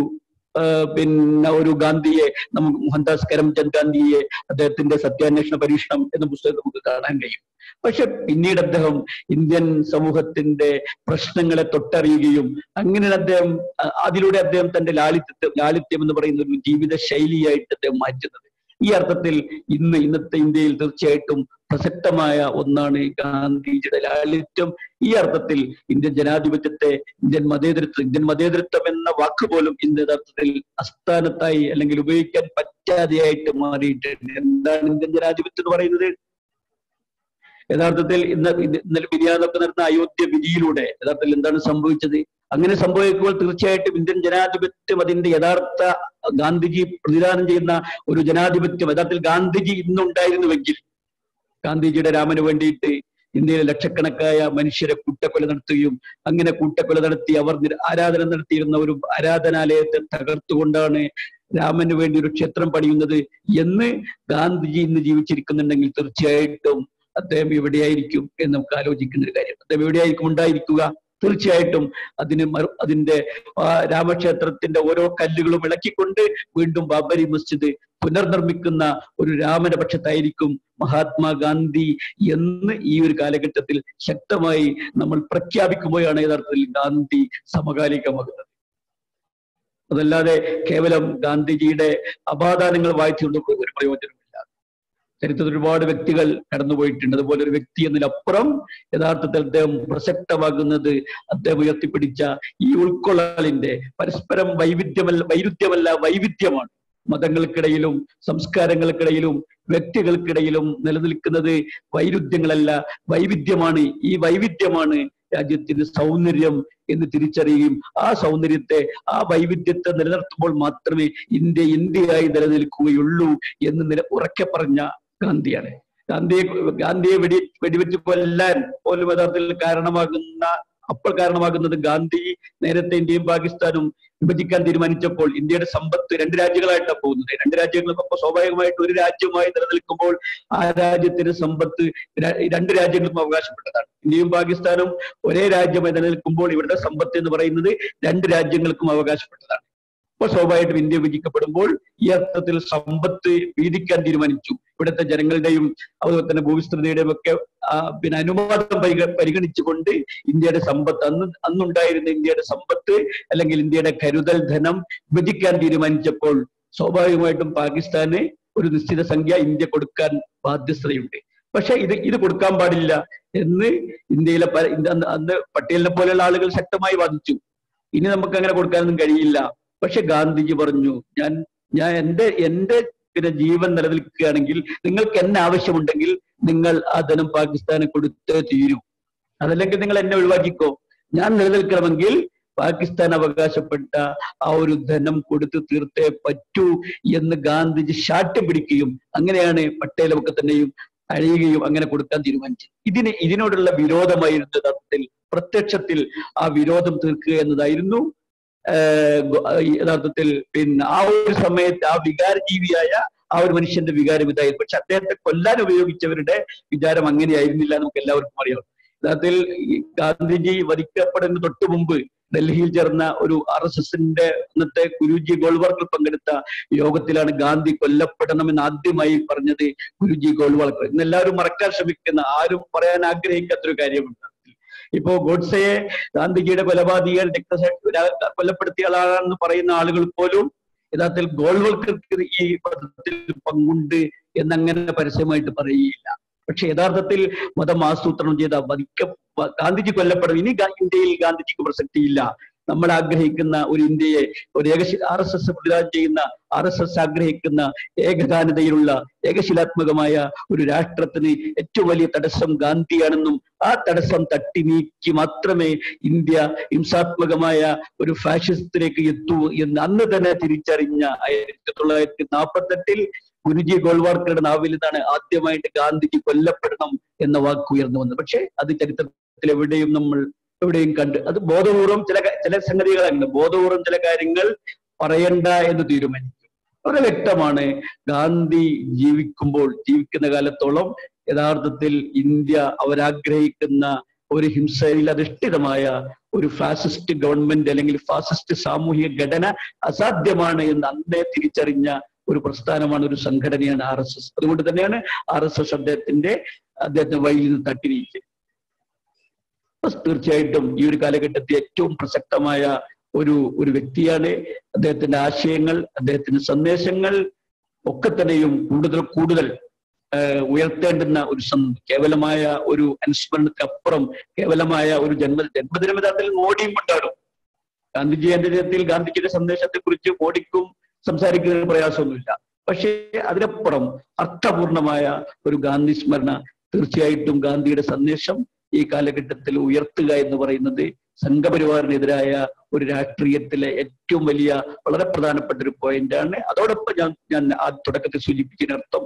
ഒരു ഗാന്ധിയെ നമുക്ക് മോഹൻദാസ് കരംചന്ദ് ഗാന്ധിയെ അദ്ദേഹത്തിന്റെ സത്യാന്വേഷണ പരീക്ഷണം എന്ന പുസ്തകം നമുക്ക് കാണാൻ കഴിയും. പക്ഷെ പിന്നീട് അദ്ദേഹം ഇന്ത്യൻ സമൂഹത്തിന്റെ പ്രശ്നങ്ങളെ തൊട്ടറിയുകയും അങ്ങനെ അതിലൂടെ അദ്ദേഹം തന്റെ ലാളിത്യം എന്ന് പറയുന്ന ഒരു ജീവിത ശൈലിയായിട്ട് അദ്ദേഹം മാറ്റുന്നത്. ഈ അർത്ഥത്തിൽ ഇന്നത്തെ ഇന്ത്യയിൽ തീർച്ചയായിട്ടും പ്രസക്തമായ ഒന്നാണ് ഗാന്ധിജിയുടെ ലാളിത്യം. ഈ അർത്ഥത്തിൽ ഇന്ത്യൻ ജനാധിപത്യത്തെ, ഇന്ത്യൻ മതേതരത്വം എന്ന വാക്ക് പോലും ഇന്ന് യഥാർത്ഥത്തിൽ അസ്ഥാനത്തായി അല്ലെങ്കിൽ ഉപയോഗിക്കാൻ പറ്റാതെയായിട്ട് മാറിയിട്ടുണ്ട്. എന്താണ് ഇന്ത്യൻ ജനാധിപത്യം എന്ന് പറയുന്നത്? യഥാർത്ഥത്തിൽ ഇന്നലെ ബിരിയാണൊക്കെ നടന്ന അയോധ്യ വിധിയിലൂടെ യഥാർത്ഥത്തിൽ എന്താണ് സംഭവിച്ചത്? അങ്ങനെ സംഭവിക്കുമ്പോൾ തീർച്ചയായിട്ടും ഇന്ത്യൻ ജനാധിപത്യം അതിന്റെ യഥാർത്ഥ ഗാന്ധിജി പ്രതിദാനം ചെയ്യുന്ന ഒരു ജനാധിപത്യം യഥാർത്ഥത്തിൽ ഗാന്ധിജി ഇന്നുണ്ടായിരുന്നുവെങ്കിൽ, ഗാന്ധിജിയുടെ രാമന് വേണ്ടിയിട്ട് ഇന്ത്യയിലെ ലക്ഷക്കണക്കായ മനുഷ്യരെ കൂട്ടക്കൊല നടത്തുകയും അങ്ങനെ കൂട്ടക്കൊല നടത്തി അവർ ആരാധന നടത്തിയിരുന്ന ഒരു ആരാധനാലയത്തെ തകർത്തുകൊണ്ടാണ് രാമന് വേണ്ടി ഒരു ക്ഷേത്രം പണിയുന്നത് എന്ന് ഗാന്ധിജി ഇന്ന് ജീവിച്ചിരിക്കുന്നുണ്ടെങ്കിൽ തീർച്ചയായിട്ടും അദ്ദേഹം എവിടെയായിരിക്കും എന്ന് നമുക്ക് ആലോചിക്കുന്ന ഒരു കാര്യം. അദ്ദേഹം എവിടെയായിരിക്കും ഉണ്ടായിരിക്കുക? തീർച്ചയായിട്ടും അതിന്റെ രാമക്ഷേത്രത്തിന്റെ ഓരോ കല്ലുകളും ഇളക്കിക്കൊണ്ട് വീണ്ടും ബാബരി മസ്ജിദ് പുനർനിർമ്മിക്കുന്ന ഒരു രാമന്റെ പക്ഷത്തായിരിക്കും മഹാത്മാഗാന്ധി എന്ന് ഈ ഒരു കാലഘട്ടത്തിൽ ശക്തമായി നമ്മൾ പ്രഖ്യാപിക്കുമ്പോഴാണ് യഥാർത്ഥത്തിൽ ഗാന്ധി സമകാലികമാകുന്നത്. അതല്ലാതെ കേവലം ഗാന്ധിജിയുടെ അപാദാനങ്ങൾ വായിച്ചുകൊണ്ട് ഒരു പ്രയോജനമില്ല. ചരിത്രത്തിൽ ഒരുപാട് വ്യക്തികൾ കടന്നുപോയിട്ടുണ്ട്. അതുപോലെ ഒരു വ്യക്തി എന്നതിലപ്പുറം യഥാർത്ഥത്തിൽ അദ്ദേഹം പ്രസക്തമാകുന്നത് അദ്ദേഹം ഉയർത്തിപ്പിടിച്ച ഈ ഉൾക്കൊള്ളലിന്റെ പരസ്പരം വൈരുദ്ധ്യമല്ല വൈവിധ്യമാണ്. മതങ്ങൾക്കിടയിലും സംസ്കാരങ്ങൾക്കിടയിലും വ്യക്തികൾക്കിടയിലും നിലനിൽക്കുന്നത് വൈരുദ്ധ്യങ്ങളല്ല, വൈവിധ്യമാണ്. ഈ വൈവിധ്യമാണ് രാജ്യത്തിന്റെ സൗന്ദര്യം എന്ന് തിരിച്ചറിയുകയും ആ സൗന്ദര്യത്തെ, ആ വൈവിധ്യത്തെ നിലനിർത്തുമ്പോൾ മാത്രമേ ഇന്ത്യയായി നിലനിൽക്കുകയുള്ളൂ എന്ന് ഉറക്കെ പറഞ്ഞ ഗാന്ധിയാണ്. ഗാന്ധിയെ വെടിവെച്ച് കൊല്ലാൻ പോലും യഥാർത്ഥത്തിൽ കാരണമാകുന്നത് ഗാന്ധി നേരത്തെ ഇന്ത്യയും പാകിസ്ഥാനും വിഭജിക്കാൻ തീരുമാനിച്ചപ്പോൾ ഇന്ത്യയുടെ സമ്പത്ത് 2 രാജ്യങ്ങളായിട്ടാണ് പോകുന്നത്. 2 രാജ്യങ്ങൾക്കൊപ്പം സ്വാഭാവികമായിട്ട് ഒരു രാജ്യമായി നിലനിൽക്കുമ്പോൾ ആ രാജ്യത്തിന്റെ സമ്പത്ത് 2 രാജ്യങ്ങൾക്കും അവകാശപ്പെട്ടതാണ്. ഇന്ത്യയും പാകിസ്ഥാനും ഒരേ രാജ്യമായി നിലനിൽക്കുമ്പോൾ ഇവരുടെ സമ്പത്ത് എന്ന് പറയുന്നത് 2 രാജ്യങ്ങൾക്കും അവകാശപ്പെട്ടതാണ്. അപ്പോൾ സ്വാഭാവികമായിട്ടും ഇന്ത്യ വിഭജിക്കപ്പെടുമ്പോൾ ഈ അർത്ഥത്തിൽ സമ്പത്ത് വീതിക്കാൻ തീരുമാനിച്ചു. ഇവിടുത്തെ ജനങ്ങളുടെയും അതുപോലെ തന്നെ ഭൂവിസ്തൃതിയുടെയും ഒക്കെ അനുവാദം പരിഗണിച്ചുകൊണ്ട് ഇന്ത്യയുടെ സമ്പത്ത് അന്നുണ്ടായിരുന്ന ഇന്ത്യയുടെ സമ്പത്ത് അല്ലെങ്കിൽ ഇന്ത്യയുടെ കരുതൽ ധനം വിഭജിക്കാൻ തീരുമാനിച്ചപ്പോൾ സ്വാഭാവികമായിട്ടും പാകിസ്ഥാന് ഒരു നിശ്ചിത സംഖ്യ ഇന്ത്യ കൊടുക്കാൻ ബാധ്യസ്ഥതയുണ്ട്. പക്ഷെ ഇത് കൊടുക്കാൻ പാടില്ല എന്ന് ഇന്ത്യയിലെ അന്ന് പട്ടേലിനെ പോലെയുള്ള ആളുകൾ ശക്തമായി വാദിച്ചു. ഇനി നമുക്ക് അങ്ങനെ കൊടുക്കാനൊന്നും കഴിയില്ല. പക്ഷെ ഗാന്ധിജി പറഞ്ഞു, ഞാൻ എന്റെ ജീവൻ നിലനിൽക്കുകയാണെങ്കിൽ നിങ്ങൾക്ക് എന്നെ ആവശ്യമുണ്ടെങ്കിൽ നിങ്ങൾ ആ ധനം പാകിസ്ഥാന് കൊടുത്തേ തീരൂ. അതല്ലെങ്കിൽ നിങ്ങൾ എന്നെ ഒഴിവാക്കിക്കോ. ഞാൻ നിലനിൽക്കണമെങ്കിൽ പാകിസ്ഥാൻ അവകാശപ്പെട്ട ആ ഒരു ധനം കൊടുത്തു തീർത്തേ പറ്റൂ എന്ന് ഗാന്ധിജി ശാഠ്യം പിടിക്കുകയും അങ്ങനെയാണ് പട്ടേലൊക്കെ തന്നെയും അഴിയുകയും അങ്ങനെ കൊടുക്കാൻ തീരുമാനിച്ചത്. ഇതിനോടുള്ള വിരോധമായിരുന്നു യഥാർത്ഥത്തിൽ പ്രത്യക്ഷത്തിൽ ആ വിരോധം തീർക്കുക എന്നതായിരുന്നു യഥാർത്ഥത്തിൽ ആ ഒരു സമയത്ത് ആ വികാരജീവിയായ ആ ഒരു മനുഷ്യന്റെ വികാരം ഇതായിരുന്നു. പക്ഷെ അദ്ദേഹത്തെ കൊല്ലാൻ ഉപയോഗിച്ചവരുടെ വിചാരം അങ്ങനെയായിരുന്നില്ല, നമുക്ക് എല്ലാവർക്കും അറിയാം. യഥാർത്ഥത്തിൽ ഗാന്ധിജി വധിക്കപ്പെടുന്നതിന് തൊട്ടു മുമ്പ് ഡൽഹിയിൽ ചേർന്ന ഒരു RSSന്റെ അന്നത്തെ ഗുരുജി ഗോൾവാൾക്കർ പങ്കെടുത്ത യോഗത്തിലാണ് ഗാന്ധി കൊല്ലപ്പെടണമെന്ന് ആദ്യമായി പറഞ്ഞത് ഗുരുജി ഗോൾവാൾക്കർ. ഇന്ന് എല്ലാവരും മറക്കാൻ ശ്രമിക്കുന്ന, ആരും പറയാൻ ആഗ്രഹിക്കാത്തൊരു കാര്യമുണ്ട്. ഇപ്പോ ഗോഡ്സെയെ ഗാന്ധിജിയുടെ കൊലപാതകൻ കൊല്ലപ്പെടുത്തിയ ആളാണെന്ന് പറയുന്ന ആളുകൾ പോലും യഥാർത്ഥത്തിൽ ഗോൾവാൾക്കർക്ക് ഈ പദത്തിൽ പങ്കുണ്ട് എന്നങ്ങനെ പരസ്യമായിട്ട് പറയുകയില്ല. പക്ഷെ യഥാർത്ഥത്തിൽ മതം ആസൂത്രണം ചെയ്ത ഗാന്ധിജി കൊല്ലപ്പെടും. ഇനി ഇന്ത്യയിൽ ഗാന്ധിജിക്ക് പ്രസക്തിയില്ല. നമ്മൾ ആഗ്രഹിക്കുന്ന ഒരു ഇന്ത്യയെ, ഒരു RSS പ്രതിദാനം ചെയ്യുന്ന, RSS ആഗ്രഹിക്കുന്ന ഏകദാനതയിലുള്ള ഏകശിലാത്മകമായ ഒരു രാഷ്ട്രത്തിന് ഏറ്റവും വലിയ തടസ്സം ഗാന്ധിയാണെന്നും ആ തടസ്സം തട്ടി നീക്കി മാത്രമേ ഇന്ത്യ ഹിംസാത്മകമായ ഒരു ഫാഷിസത്തിലേക്ക് എത്തൂ എന്ന് അന്ന് തന്നെ തിരിച്ചറിഞ്ഞ 1948 ഗുരുജി ഗോൾവാൾക്കറുടെ നാവിൽ നിന്നാണ് ആദ്യമായിട്ട് ഗാന്ധിജി കൊല്ലപ്പെടണം എന്ന വാക്ക് ഉയർന്നു വന്നത്. പക്ഷെ അത് ചരിത്രത്തിൽ എവിടെയും കണ്ട്, അത് ബോധപൂർവം ചില സംഗതികളാണ്, ബോധപൂർവം ചില കാര്യങ്ങൾ പറയണ്ട എന്ന് തീരുമാനിക്കും. വളരെ വ്യക്തമാണ്, ഗാന്ധി ജീവിക്കുന്ന കാലത്തോളം യഥാർത്ഥത്തിൽ ഇന്ത്യ അവരാഗ്രഹിക്കുന്ന ഒരു ഹിംസയിൽ അധിഷ്ഠിതമായ ഒരു ഫാസിസ്റ്റ് ഗവൺമെന്റ് അല്ലെങ്കിൽ ഫാസിസ്റ്റ് സാമൂഹിക ഘടന അസാധ്യമാണ് എന്ന് അന്നേ തിരിച്ചറിഞ്ഞ ഒരു പ്രസ്ഥാനമാണ്, ഒരു സംഘടനയാണ് RSS. അതുകൊണ്ട് തന്നെയാണ് RSS അദ്ദേഹത്തിന്റെ വഴിയിൽ നിന്ന് തട്ടി നീക്കിയത്. തീർച്ചയായിട്ടും ഈ ഒരു കാലഘട്ടത്തിൽ ഏറ്റവും പ്രസക്തമായ ഒരു വ്യക്തിയാണ്. അദ്ദേഹത്തിന്റെ ആശയങ്ങൾ, അദ്ദേഹത്തിന്റെ സന്ദേശങ്ങൾ ഒക്കെ തന്നെയും കൂടുതൽ ഉയർത്തേണ്ടുന്ന കേവലമായ ഒരു അനുസ്മരണത്തിനപ്പുറം കേവലമായ ഒരു ജന്മദിനം യഥാർത്ഥത്തിൽ മോഡിയും കൊണ്ടാടും. ഗാന്ധി ജയന്തിയിൽ ഗാന്ധിജിയുടെ സന്ദേശത്തെ കുറിച്ച് മോഡിക്കും സംസാരിക്കുന്നതിന് പ്രയാസമൊന്നുമില്ല. പക്ഷേ അതിനപ്പുറം അർത്ഥപൂർണമായ ഒരു ഗാന്ധി സ്മരണ, തീർച്ചയായിട്ടും ഗാന്ധിയുടെ സന്ദേശം ഈ കാലഘട്ടത്തിൽ ഉയർത്തുക എന്ന് പറയുന്നത് സംഘപരിവാറിനെതിരായ ഒരു രാഷ്ട്രീയത്തിലെ ഏറ്റവും വലിയ വളരെ പ്രധാനപ്പെട്ട ഒരു പോയിന്റാണ്. അതോടൊപ്പം ഞാൻ ആ തുടക്കത്തിൽ സൂചിപ്പിച്ചതിനർത്ഥം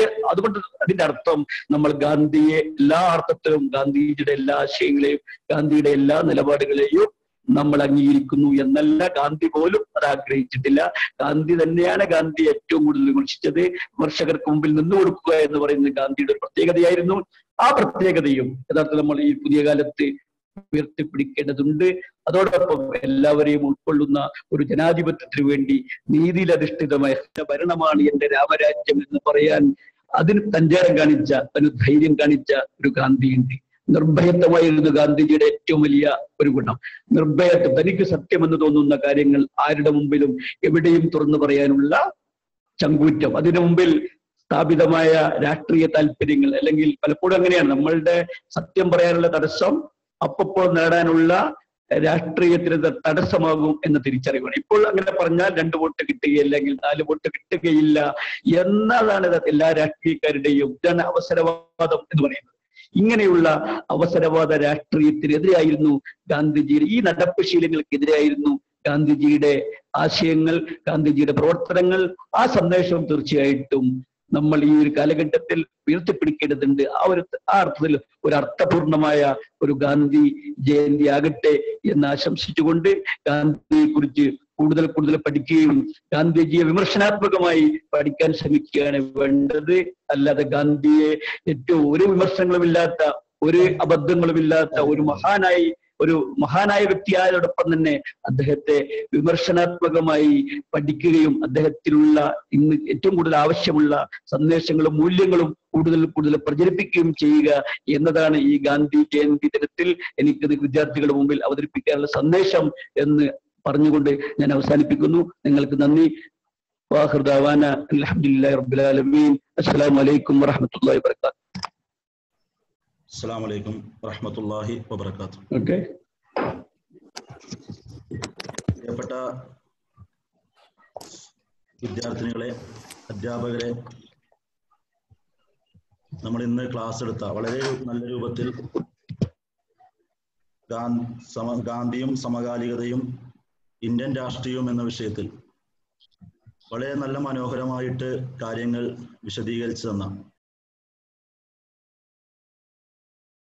അതിന്റെ അർത്ഥം നമ്മൾ ഗാന്ധിയെ എല്ലാ അർത്ഥത്തിലും, ഗാന്ധിജിയുടെ എല്ലാ ആശയങ്ങളെയും ഗാന്ധിയുടെ എല്ലാ നിലപാടുകളെയും നമ്മൾ അംഗീകരിക്കുന്നു എന്നല്ല. ഗാന്ധി പോലും അത് ആഗ്രഹിച്ചിട്ടില്ല. ഗാന്ധി തന്നെയാണ് ഗാന്ധി ഏറ്റവും കൂടുതൽ വിമർശിച്ചത്. വിമർശകർക്ക് മുമ്പിൽ നിന്നുകൊടുക്കുക എന്ന് പറയുന്നത് ഗാന്ധിയുടെ ഒരു പ്രത്യേകതയായിരുന്നു. ആ പ്രത്യേകതയും യഥാർത്ഥത്തിൽ നമ്മൾ ഈ പുതിയ കാലത്ത് ഉയർത്തിപ്പിടിക്കേണ്ടതുണ്ട്. അതോടൊപ്പം എല്ലാവരെയും ഉൾക്കൊള്ളുന്ന ഒരു ജനാധിപത്യത്തിന് വേണ്ടി നീതിയിലധിഷ്ഠിതമായ ഭരണമാണ് എന്റെ രാമരാജ്യം എന്ന് പറയാൻ അതിന് തഞ്ചാരം കാണിച്ച, അതിന് ധൈര്യം കാണിച്ച ഒരു ഗാന്ധിയുണ്ട്. നിർഭയത്വമായിരുന്നു ഗാന്ധിജിയുടെ ഏറ്റവും വലിയ ഒരു ഗുണം. നിർഭയത്വം, തനിക്ക് സത്യമെന്ന് തോന്നുന്ന കാര്യങ്ങൾ ആരുടെ മുമ്പിലും എവിടെയും തുറന്നു പറയാനുള്ള ചങ്കൂറ്റം. അതിനു മുമ്പിൽ സ്ഥാപിതമായ രാഷ്ട്രീയ താല്പര്യങ്ങൾ, അല്ലെങ്കിൽ പലപ്പോഴും അങ്ങനെയാണ്, നമ്മളുടെ സത്യം പറയാനുള്ള തടസ്സം അപ്പോൾ നേടാനുള്ള രാഷ്ട്രീയത്തിന് തടസ്സമാകും എന്ന തിരിച്ചറിവാണ്. ഇപ്പോൾ അങ്ങനെ പറഞ്ഞാൽ 2 വോട്ട് കിട്ടുകയില്ല, അല്ലെങ്കിൽ 4 വോട്ട് കിട്ടുകയില്ല എന്നതാണ് എല്ലാ രാഷ്ട്രീയക്കാരുടെയും. ഇതാണ് അവസരവാദം എന്ന് പറയുന്നത്. ഇങ്ങനെയുള്ള അവസരവാദ രാഷ്ട്രീയത്തിനെതിരായിരുന്നു ഗാന്ധിജിയുടെ ഈ നടപ്പ് ശീലങ്ങൾക്കെതിരായിരുന്നു ഗാന്ധിജിയുടെ ആശയങ്ങൾ, ഗാന്ധിജിയുടെ പ്രവർത്തനങ്ങൾ. ആ സന്ദേശം തീർച്ചയായിട്ടും നമ്മൾ ഈ ഒരു കാലഘട്ടത്തിൽ ഉയർത്തിപ്പിടിക്കേണ്ടതുണ്ട്. ആ അർത്ഥത്തിൽ ഒരു അർത്ഥപൂർണമായ ഒരു ഗാന്ധി ജയന്തി ആകട്ടെ എന്ന് ആശംസിച്ചുകൊണ്ട് ഗാന്ധിയെ കുറിച്ച് കൂടുതൽ പഠിക്കുകയും ഗാന്ധിജിയെ വിമർശനാത്മകമായി പഠിക്കാൻ ശ്രമിക്കുകയാണ് വേണ്ടത്. അല്ലാതെ ഗാന്ധിയെ ഏറ്റവും ഒരു വിമർശനങ്ങളുമില്ലാത്ത, ഒരു അബദ്ധങ്ങളുമില്ലാത്ത ഒരു മഹാനായ വ്യക്തിയായതോടൊപ്പം തന്നെ അദ്ദേഹത്തെ വിമർശനാത്മകമായി പഠിക്കുകയും അദ്ദേഹത്തിലുള്ള ഇന്ന് ഏറ്റവും കൂടുതൽ ആവശ്യമുള്ള സന്ദേശങ്ങളും മൂല്യങ്ങളും കൂടുതൽ പ്രചരിപ്പിക്കുകയും ചെയ്യുക എന്നതാണ് ഈ ഗാന്ധി ജയന്തി ദിനത്തിൽ എനിക്ക് വിദ്യാർത്ഥികളുടെ മുമ്പിൽ അവതരിപ്പിക്കാനുള്ള സന്ദേശം എന്ന് പറഞ്ഞുകൊണ്ട് ഞാൻ അവസാനിപ്പിക്കുന്നു. നിങ്ങൾക്ക് നന്ദി. വാഖിർ ദഅവാന അൽഹംദുലില്ലാഹി റബ്ബിൽ ആലമീൻ. അസ്സലാമു അലൈക്കും വറഹ്മത്തുള്ളാഹി വബറകാതുഹു. അസ്സലാമു അലൈക്കും വറഹ്മത്തുള്ളാഹി വബറകാതുഹു. ഓക്കേ. പ്രിയപ്പെട്ട വിദ്യാർത്ഥിനികളെ, അധ്യാപകരെ, നമ്മൾ ഇന്ന് ക്ലാസ് എടുത്ത വളരെ നല്ല രൂപത്തിൽ ഗാന്ധിയും സമകാലികതയും ഇന്ത്യൻ രാഷ്ട്രീയവും എന്ന വിഷയത്തിൽ വളരെ നല്ല മനോഹരമായിട്ട് കാര്യങ്ങൾ വിശദീകരിച്ചു തന്ന